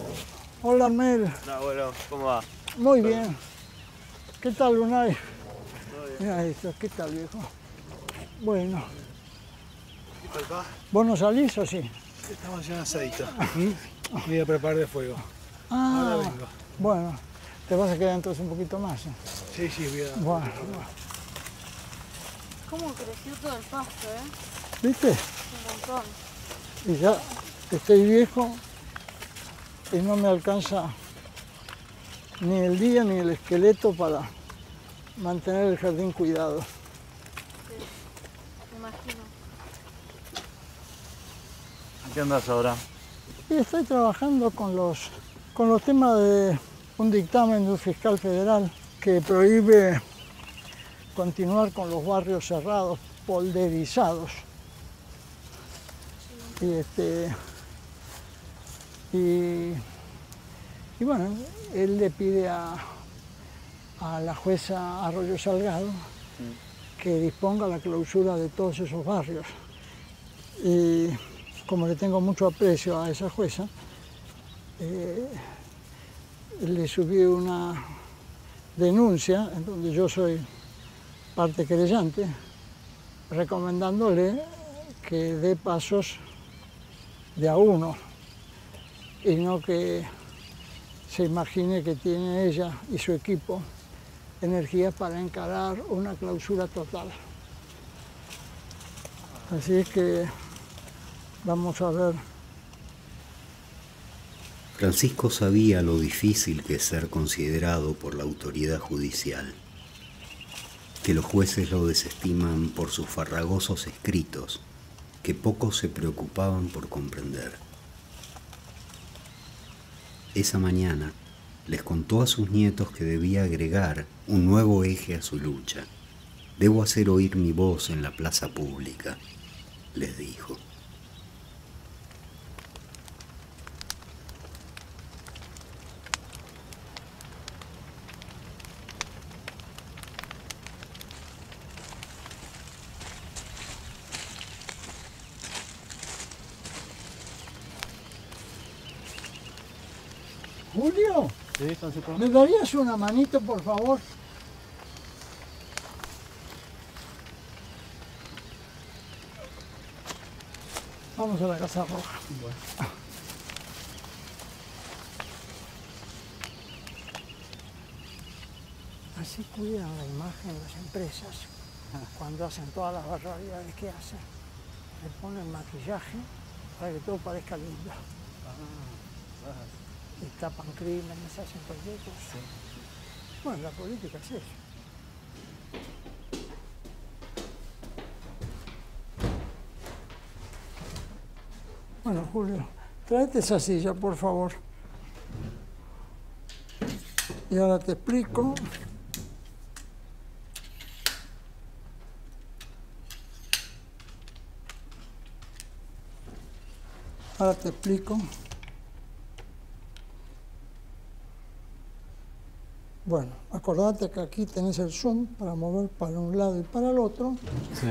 Hola, Mel. No, bueno, ¿cómo va? Muy bien. ¿Qué tal, Lunay? Mira esto, ¿qué tal, viejo? Bueno. ¿Qué tal, pa? ¿Vos no salís o sí? Estamos ya en asadito. Me voy a preparar de fuego. Ah, ahora vengo. Bueno, te vas a quedar entonces un poquito más. Sí, sí, voy a... Bueno. ¿Cómo creció todo el pasto, ¿Viste? Un montón. Y ya estoy viejo y no me alcanza ni el día ni el esqueleto para mantener el jardín cuidado. Sí, me imagino. ¿En qué andas ahora? Y estoy trabajando con los temas de un dictamen de un fiscal federal que prohíbe continuar con los barrios cerrados, polderizados. Y bueno, él le pide a la jueza Arroyo Salgado que disponga la clausura de todos esos barrios. Y como le tengo mucho aprecio a esa jueza, le subí una denuncia en donde yo soy parte querellante recomendándole que dé pasos de a uno y no que se imagine que tiene ella y su equipo energía para encarar una clausura total. Así es que vamos a ver. Francisco sabía lo difícil que es ser considerado por la autoridad judicial, que los jueces lo desestiman por sus farragosos escritos, que pocos se preocupaban por comprender. Esa mañana les contó a sus nietos que debía agregar un nuevo eje a su lucha. Debo hacer oír mi voz en la plaza pública, les dijo. Julio, Sí, Francisco. ¿me darías una manito, por favor? Vamos a la Casa Roja. Bueno. Así cuidan la imagen las empresas cuando hacen todas las barbaridades que hacen. Le ponen maquillaje para que todo parezca lindo. Y tapan crímenes, hacen cualquier cosa. Bueno, la política es eso. Bueno, Julio, tráete esa silla, por favor. Y ahora te explico. Ahora te explico. Bueno, acordate que aquí tenés el zoom para mover para un lado y para el otro. Sí.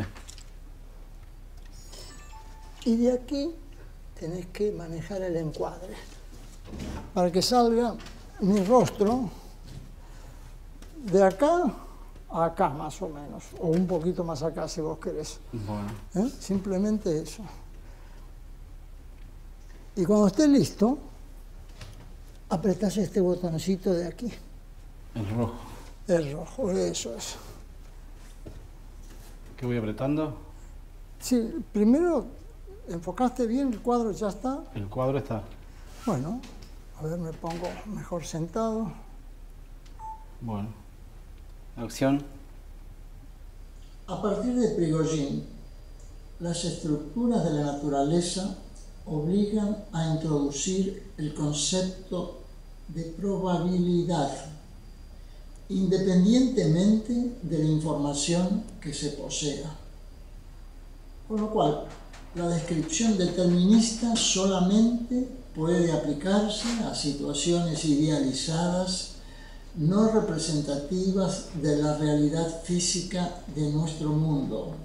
Y de aquí tenés que manejar el encuadre para que salga mi rostro de acá a acá más o menos, o un poquito más acá si vos querés. Bueno. Simplemente eso. Y cuando esté listo, apretás este botoncito de aquí. El rojo. El rojo, eso es. ¿Qué voy apretando? Sí, primero enfocaste bien, el cuadro ya está. El cuadro está. Bueno, a ver, me pongo mejor sentado. Bueno. Acción. A partir de Prigogine, las estructuras de la naturaleza obligan a introducir el concepto de probabilidad, independientemente de la información que se posea. Con lo cual, la descripción determinista solamente puede aplicarse a situaciones idealizadas no representativas de la realidad física de nuestro mundo.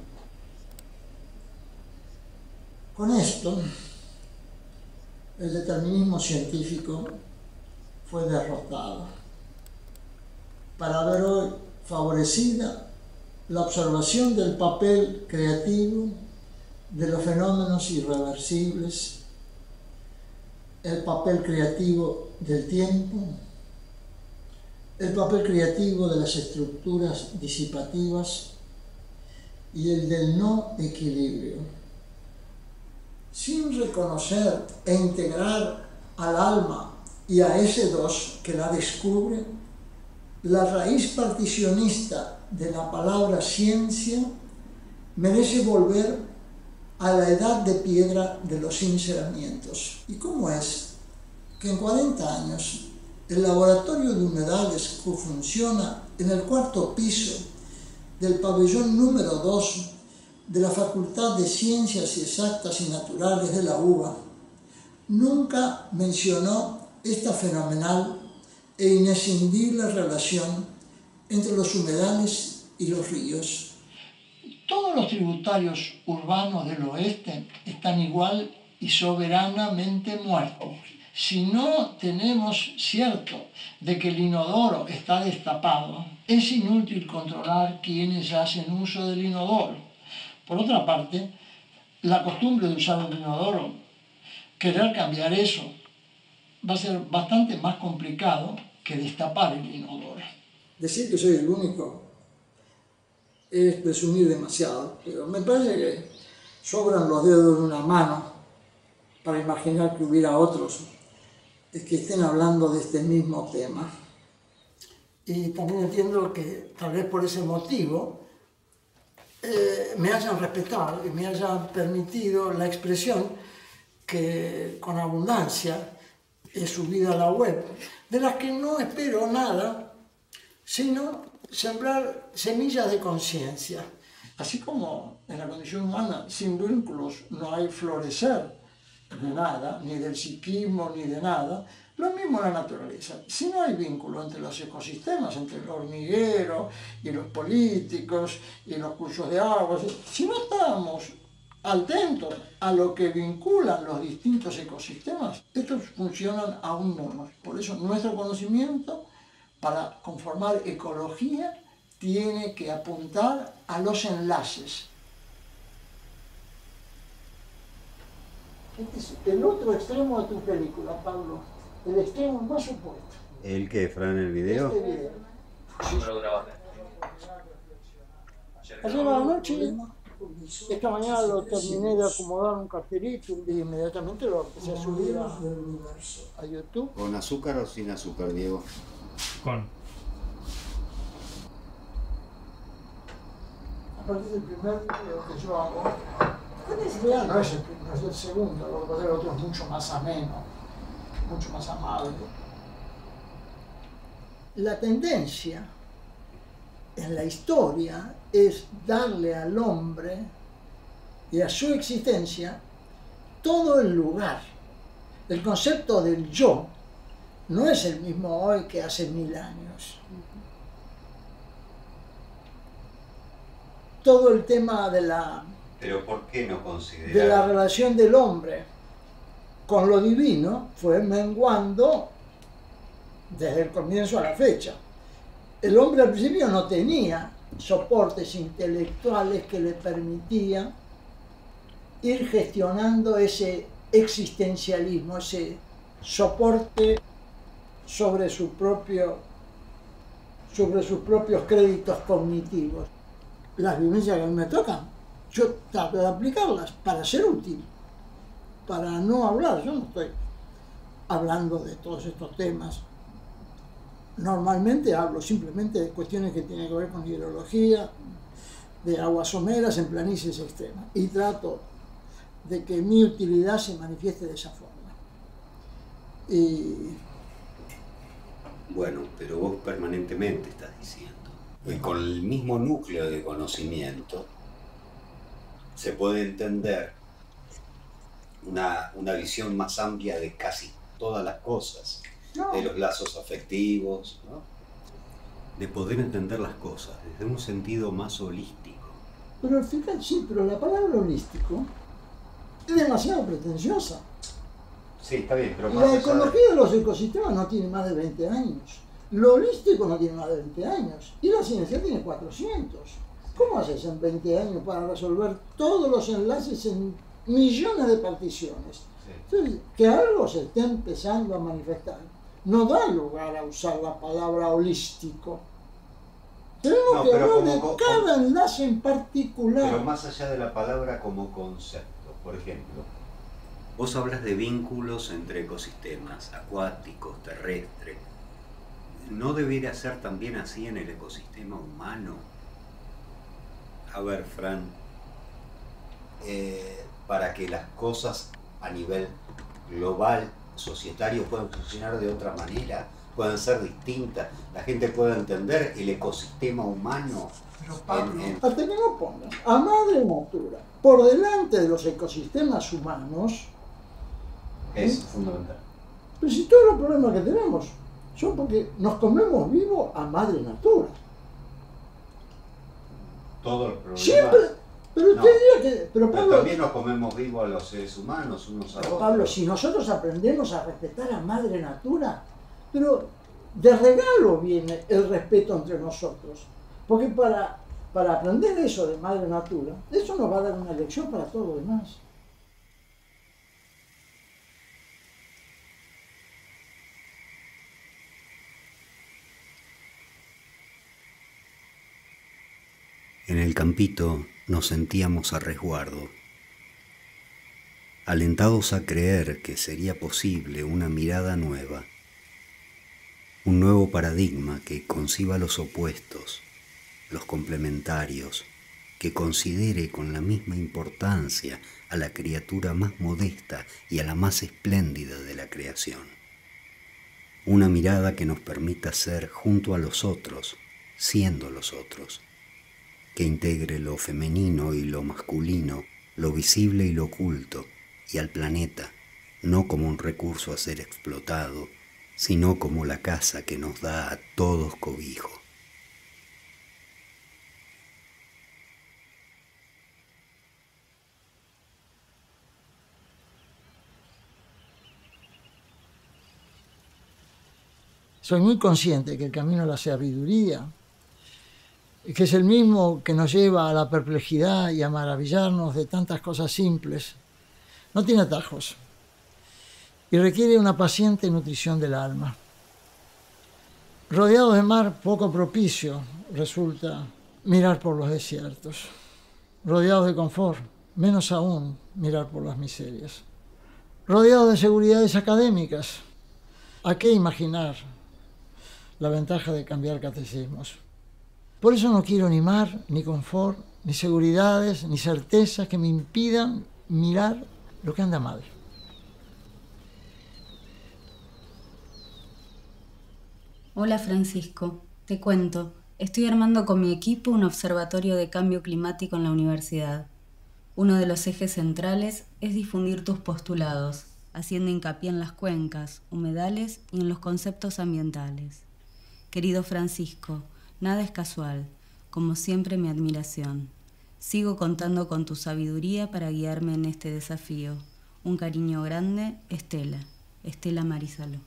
Con esto, el determinismo científico fue derrotado, para ver hoy favorecida la observación del papel creativo de los fenómenos irreversibles, el papel creativo del tiempo, el papel creativo de las estructuras disipativas y el del no equilibrio. Sin reconocer e integrar al alma y a ese dos que la descubre, la raíz particionista de la palabra ciencia merece volver a la edad de piedra de los sinceramientos. ¿Y cómo es que en 40 años el laboratorio de humedales que funciona en el cuarto piso del pabellón número 2 de la Facultad de Ciencias Exactas y Naturales de la UBA nunca mencionó esta fenomenal e inescindible relación entre los humedales y los ríos? Todos los tributarios urbanos del oeste están igual y soberanamente muertos. Si no tenemos cierto de que el inodoro está destapado, es inútil controlar quiénes hacen uso del inodoro, Por otra parte, la costumbre de usar un inodoro, querer cambiar eso, va a ser bastante más complicado que destapar el inodoro. Decir que soy el único es presumir demasiado, pero me parece que sobran los dedos de una mano para imaginar que hubiera otros que estén hablando de este mismo tema. Y también entiendo que tal vez por ese motivo me hayan respetado y me hayan permitido la expresión que con abundancia he subido a la web, de las que no espero nada, sino sembrar semillas de conciencia. Así como en la condición humana, sin vínculos no hay florecer de nada, ni del psiquismo, ni de nada, lo mismo en la naturaleza. Si no hay vínculo entre los ecosistemas, entre el hormiguero y los políticos y los cursos de agua, si no estamos atentos a lo que vinculan los distintos ecosistemas, estos funcionan aún menos. Por eso nuestro conocimiento para conformar ecología tiene que apuntar a los enlaces. Este es el otro extremo de tu película, Pablo, el extremo más opuesto. ¿El que, Fran, el video? Este video. ¿Cómo lo grabaste? Ayer a la noche, esta mañana lo terminé de acomodar un cartelito y inmediatamente lo empecé a subir a YouTube. ¿Con azúcar o sin azúcar, Diego? Con. Aparte es el primer video que yo hago. No es el primero, es el segundo, lo que pasa es que el otro es mucho más ameno, mucho más amable. La tendencia en la historia es darle al hombre y a su existencia todo el lugar. El concepto del yo no es el mismo hoy que hace 1000 años. Todo el tema de la... ¿Pero por qué no considerar? De la relación del hombre con lo divino fue menguando desde el comienzo a la fecha. El hombre al principio no tenía soportes intelectuales que le permitían ir gestionando ese existencialismo, ese soporte sobre sus propios créditos cognitivos. Las vivencias que a mí me tocan, yo trato de aplicarlas para ser útil, para no hablar. Yo no estoy hablando de todos estos temas. Normalmente hablo simplemente de cuestiones que tienen que ver con hidrología, de aguas someras en planicies extremas. Y trato de que mi utilidad se manifieste de esa forma. Y... Bueno, pero vos permanentemente estás diciendo. Y con el mismo núcleo de conocimiento se puede entender una visión más amplia de casi todas las cosas, no. De los lazos afectivos, ¿no? De poder entender las cosas desde un sentido más holístico. Pero fíjate, sí, pero la palabra holístico es demasiado pretenciosa. Sí, está bien, pero la ecología de los ecosistemas no tiene más de 20 años. Lo holístico no tiene más de 20 años. Y la ciencia tiene 400. ¿Cómo haces en 20 años para resolver todos los enlaces en millones de particiones? Sí. Entonces, que algo se esté empezando a manifestar no da lugar a usar la palabra holístico. Tenemos que hablar de cada enlace en particular. Pero más allá de la palabra como concepto, por ejemplo, vos hablas de vínculos entre ecosistemas acuáticos, terrestres. ¿No debería ser también así en el ecosistema humano? A ver, Fran, para que las cosas a nivel global, societario, puedan funcionar de otra manera, puedan ser distintas, la gente pueda entender el ecosistema humano. Pero Pablo, hasta que no pongas a madre natura por delante de los ecosistemas humanos, es fundamental. Pero si todos los problemas que tenemos son porque nos comemos vivo a madre natura. Todos los problemas. Siempre. Pero no. usted diría que. Pero Pablo, también nos comemos vivos a los seres humanos, unos a otros. Pablo, si nosotros aprendemos a respetar a madre natura, pero de regalo viene el respeto entre nosotros. Porque para para aprender eso de Madre Natura, eso nos va a dar una lección para todo lo demás. En el campito nos sentíamos a resguardo, alentados a creer que sería posible una mirada nueva, un nuevo paradigma que conciba los opuestos, los complementarios, que considere con la misma importancia a la criatura más modesta y a la más espléndida de la creación. Una mirada que nos permita ser junto a los otros, siendo los otros, que integre lo femenino y lo masculino, lo visible y lo oculto, y al planeta, no como un recurso a ser explotado, sino como la casa que nos da a todos cobijo. Soy muy consciente que el camino a la sabiduría, que es el mismo que nos lleva a la perplejidad y a maravillarnos de tantas cosas simples, no tiene atajos y requiere una paciente nutrición del alma. Rodeados de mar, poco propicio resulta mirar por los desiertos. Rodeados de confort, menos aún mirar por las miserias. Rodeados de seguridades académicas, ¿a qué imaginar la ventaja de cambiar catecismos? Por eso no quiero ni mar, ni confort, ni seguridades, ni certezas que me impidan mirar lo que anda mal. Hola Francisco, te cuento. Estoy armando con mi equipo un observatorio de cambio climático en la universidad. Uno de los ejes centrales es difundir tus postulados, haciendo hincapié en las cuencas, humedales y en los conceptos ambientales. Querido Francisco, nada es casual, como siempre mi admiración. Sigo contando con tu sabiduría para guiarme en este desafío. Un cariño grande, Estela. Estela Marisalo.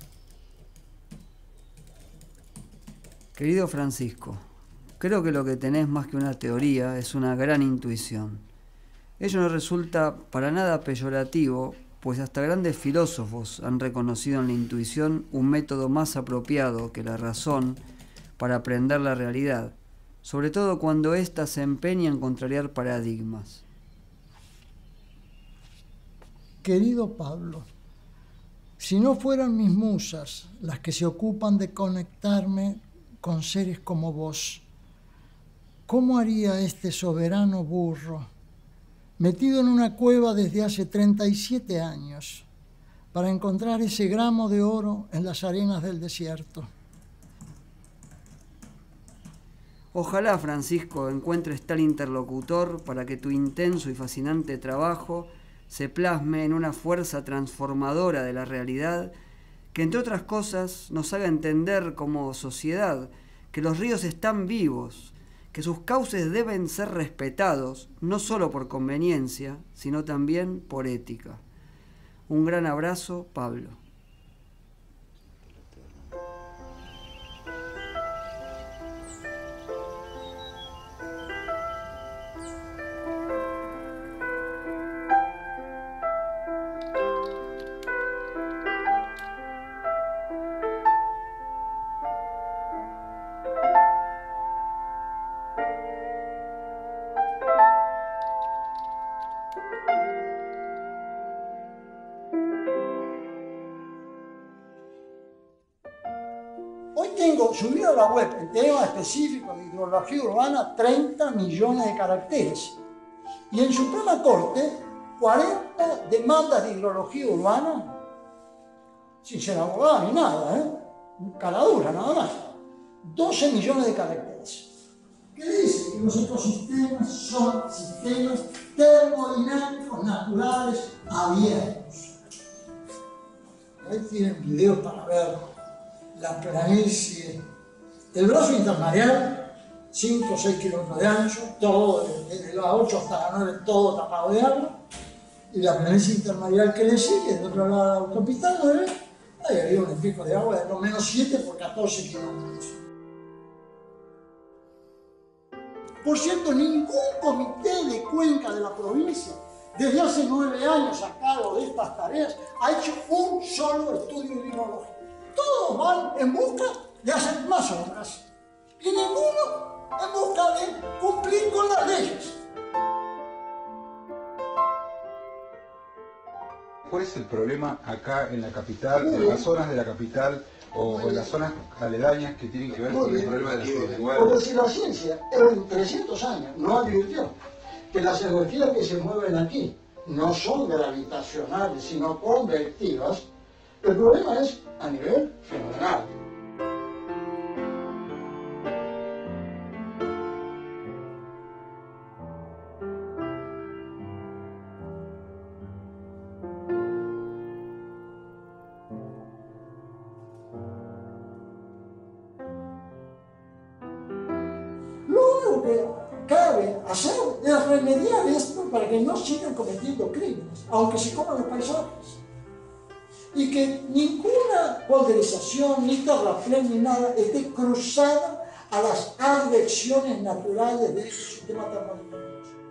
Querido Francisco, creo que lo que tenés más que una teoría es una gran intuición. Ello no resulta para nada peyorativo, pues hasta grandes filósofos han reconocido en la intuición un método más apropiado que la razón para aprender la realidad, sobre todo cuando ésta se empeña en contrariar paradigmas. Querido Pablo, si no fueran mis musas las que se ocupan de conectarme con seres como vos, ¿cómo haría este soberano burro, metido en una cueva desde hace 37 años, para encontrar ese gramo de oro en las arenas del desierto? Ojalá, Francisco, encuentres tal interlocutor para que tu intenso y fascinante trabajo se plasme en una fuerza transformadora de la realidad que, entre otras cosas, nos haga entender como sociedad que los ríos están vivos, que sus cauces deben ser respetados, no solo por conveniencia, sino también por ética. Un gran abrazo, Pablo. Subido a la web el tema específico de hidrología urbana, 30 millones de caracteres. Y en Suprema Corte, 40 demandas de hidrología urbana, sin ser abogado ni nada, caradura nada más. 12 millones de caracteres. ¿Qué dice? Que los ecosistemas son sistemas termodinámicos naturales abiertos. Ahí tienen videos para ver la planicie, el brazo intermareal, 5 o 6 kilómetros de ancho, todo, desde la 8 hasta la 9, todo tapado de agua, y la planicie intermareal que le sigue, del otro lado de la autopista 9, ahí había un espejo de agua de lo menos 7 por 14 kilómetros. Por cierto, ningún comité de cuenca de la provincia, desde hace 9 años a cargo de estas tareas, ha hecho un solo estudio hidrológico. Todos van en busca de hacer más obras y ninguno en busca de cumplir con las leyes. ¿Cuál es el problema acá en la capital, en las zonas de la capital o en las zonas aledañas que tienen que ver con el problema de las desigualdades? Porque si la ciencia en 300 años no advirtió que las energías que se mueven aquí no son gravitacionales, sino convectivas, el problema es a nivel fenomenal. Hacer es remediar esto para que no sigan cometiendo crímenes, aunque se coman los paisajes. Y que ninguna polderización, ni terraplén, ni nada esté cruzada a las advecciones naturales de este sistema termodinámico.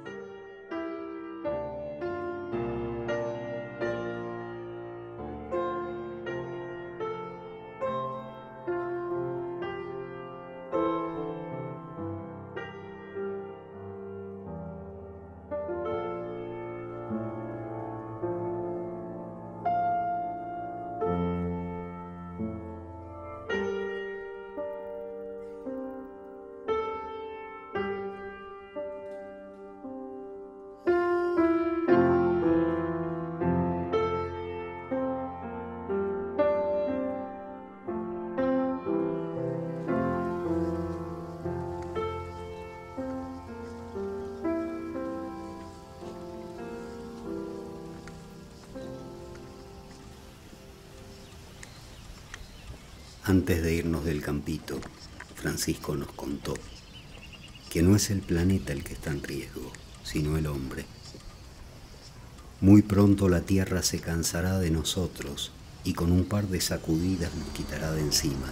Antes de irnos del campito, Francisco nos contó que no es el planeta el que está en riesgo, sino el hombre. Muy pronto la Tierra se cansará de nosotros y con un par de sacudidas nos quitará de encima.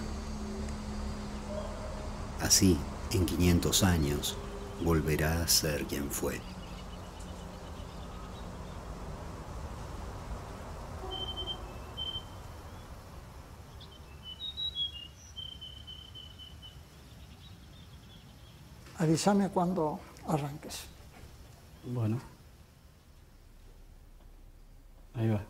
Así, en 500 años, volverá a ser quien fue. Avísame cuando arranques. Bueno. Ahí va.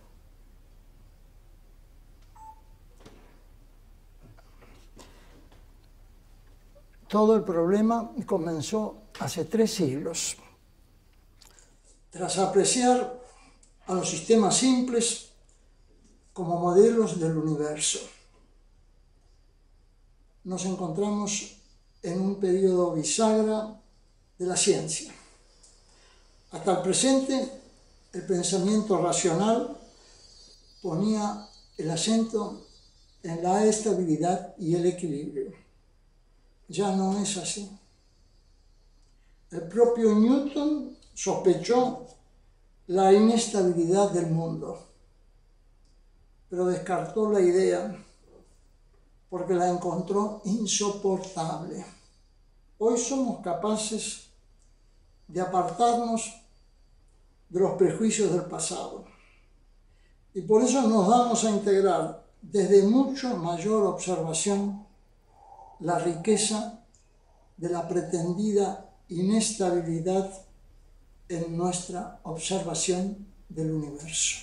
Todo el problema comenzó hace 3 siglos. Tras apreciar a los sistemas simples como modelos del universo, nos encontramos en un periodo bisagra de la ciencia. Hasta el presente, el pensamiento racional ponía el acento en la estabilidad y el equilibrio. Ya no es así. El propio Newton sospechó la inestabilidad del mundo, pero descartó la idea porque la encontró insoportable. Hoy somos capaces de apartarnos de los prejuicios del pasado y por eso nos vamos a integrar desde mucho mayor observación la riqueza de la pretendida inestabilidad en nuestra observación del universo.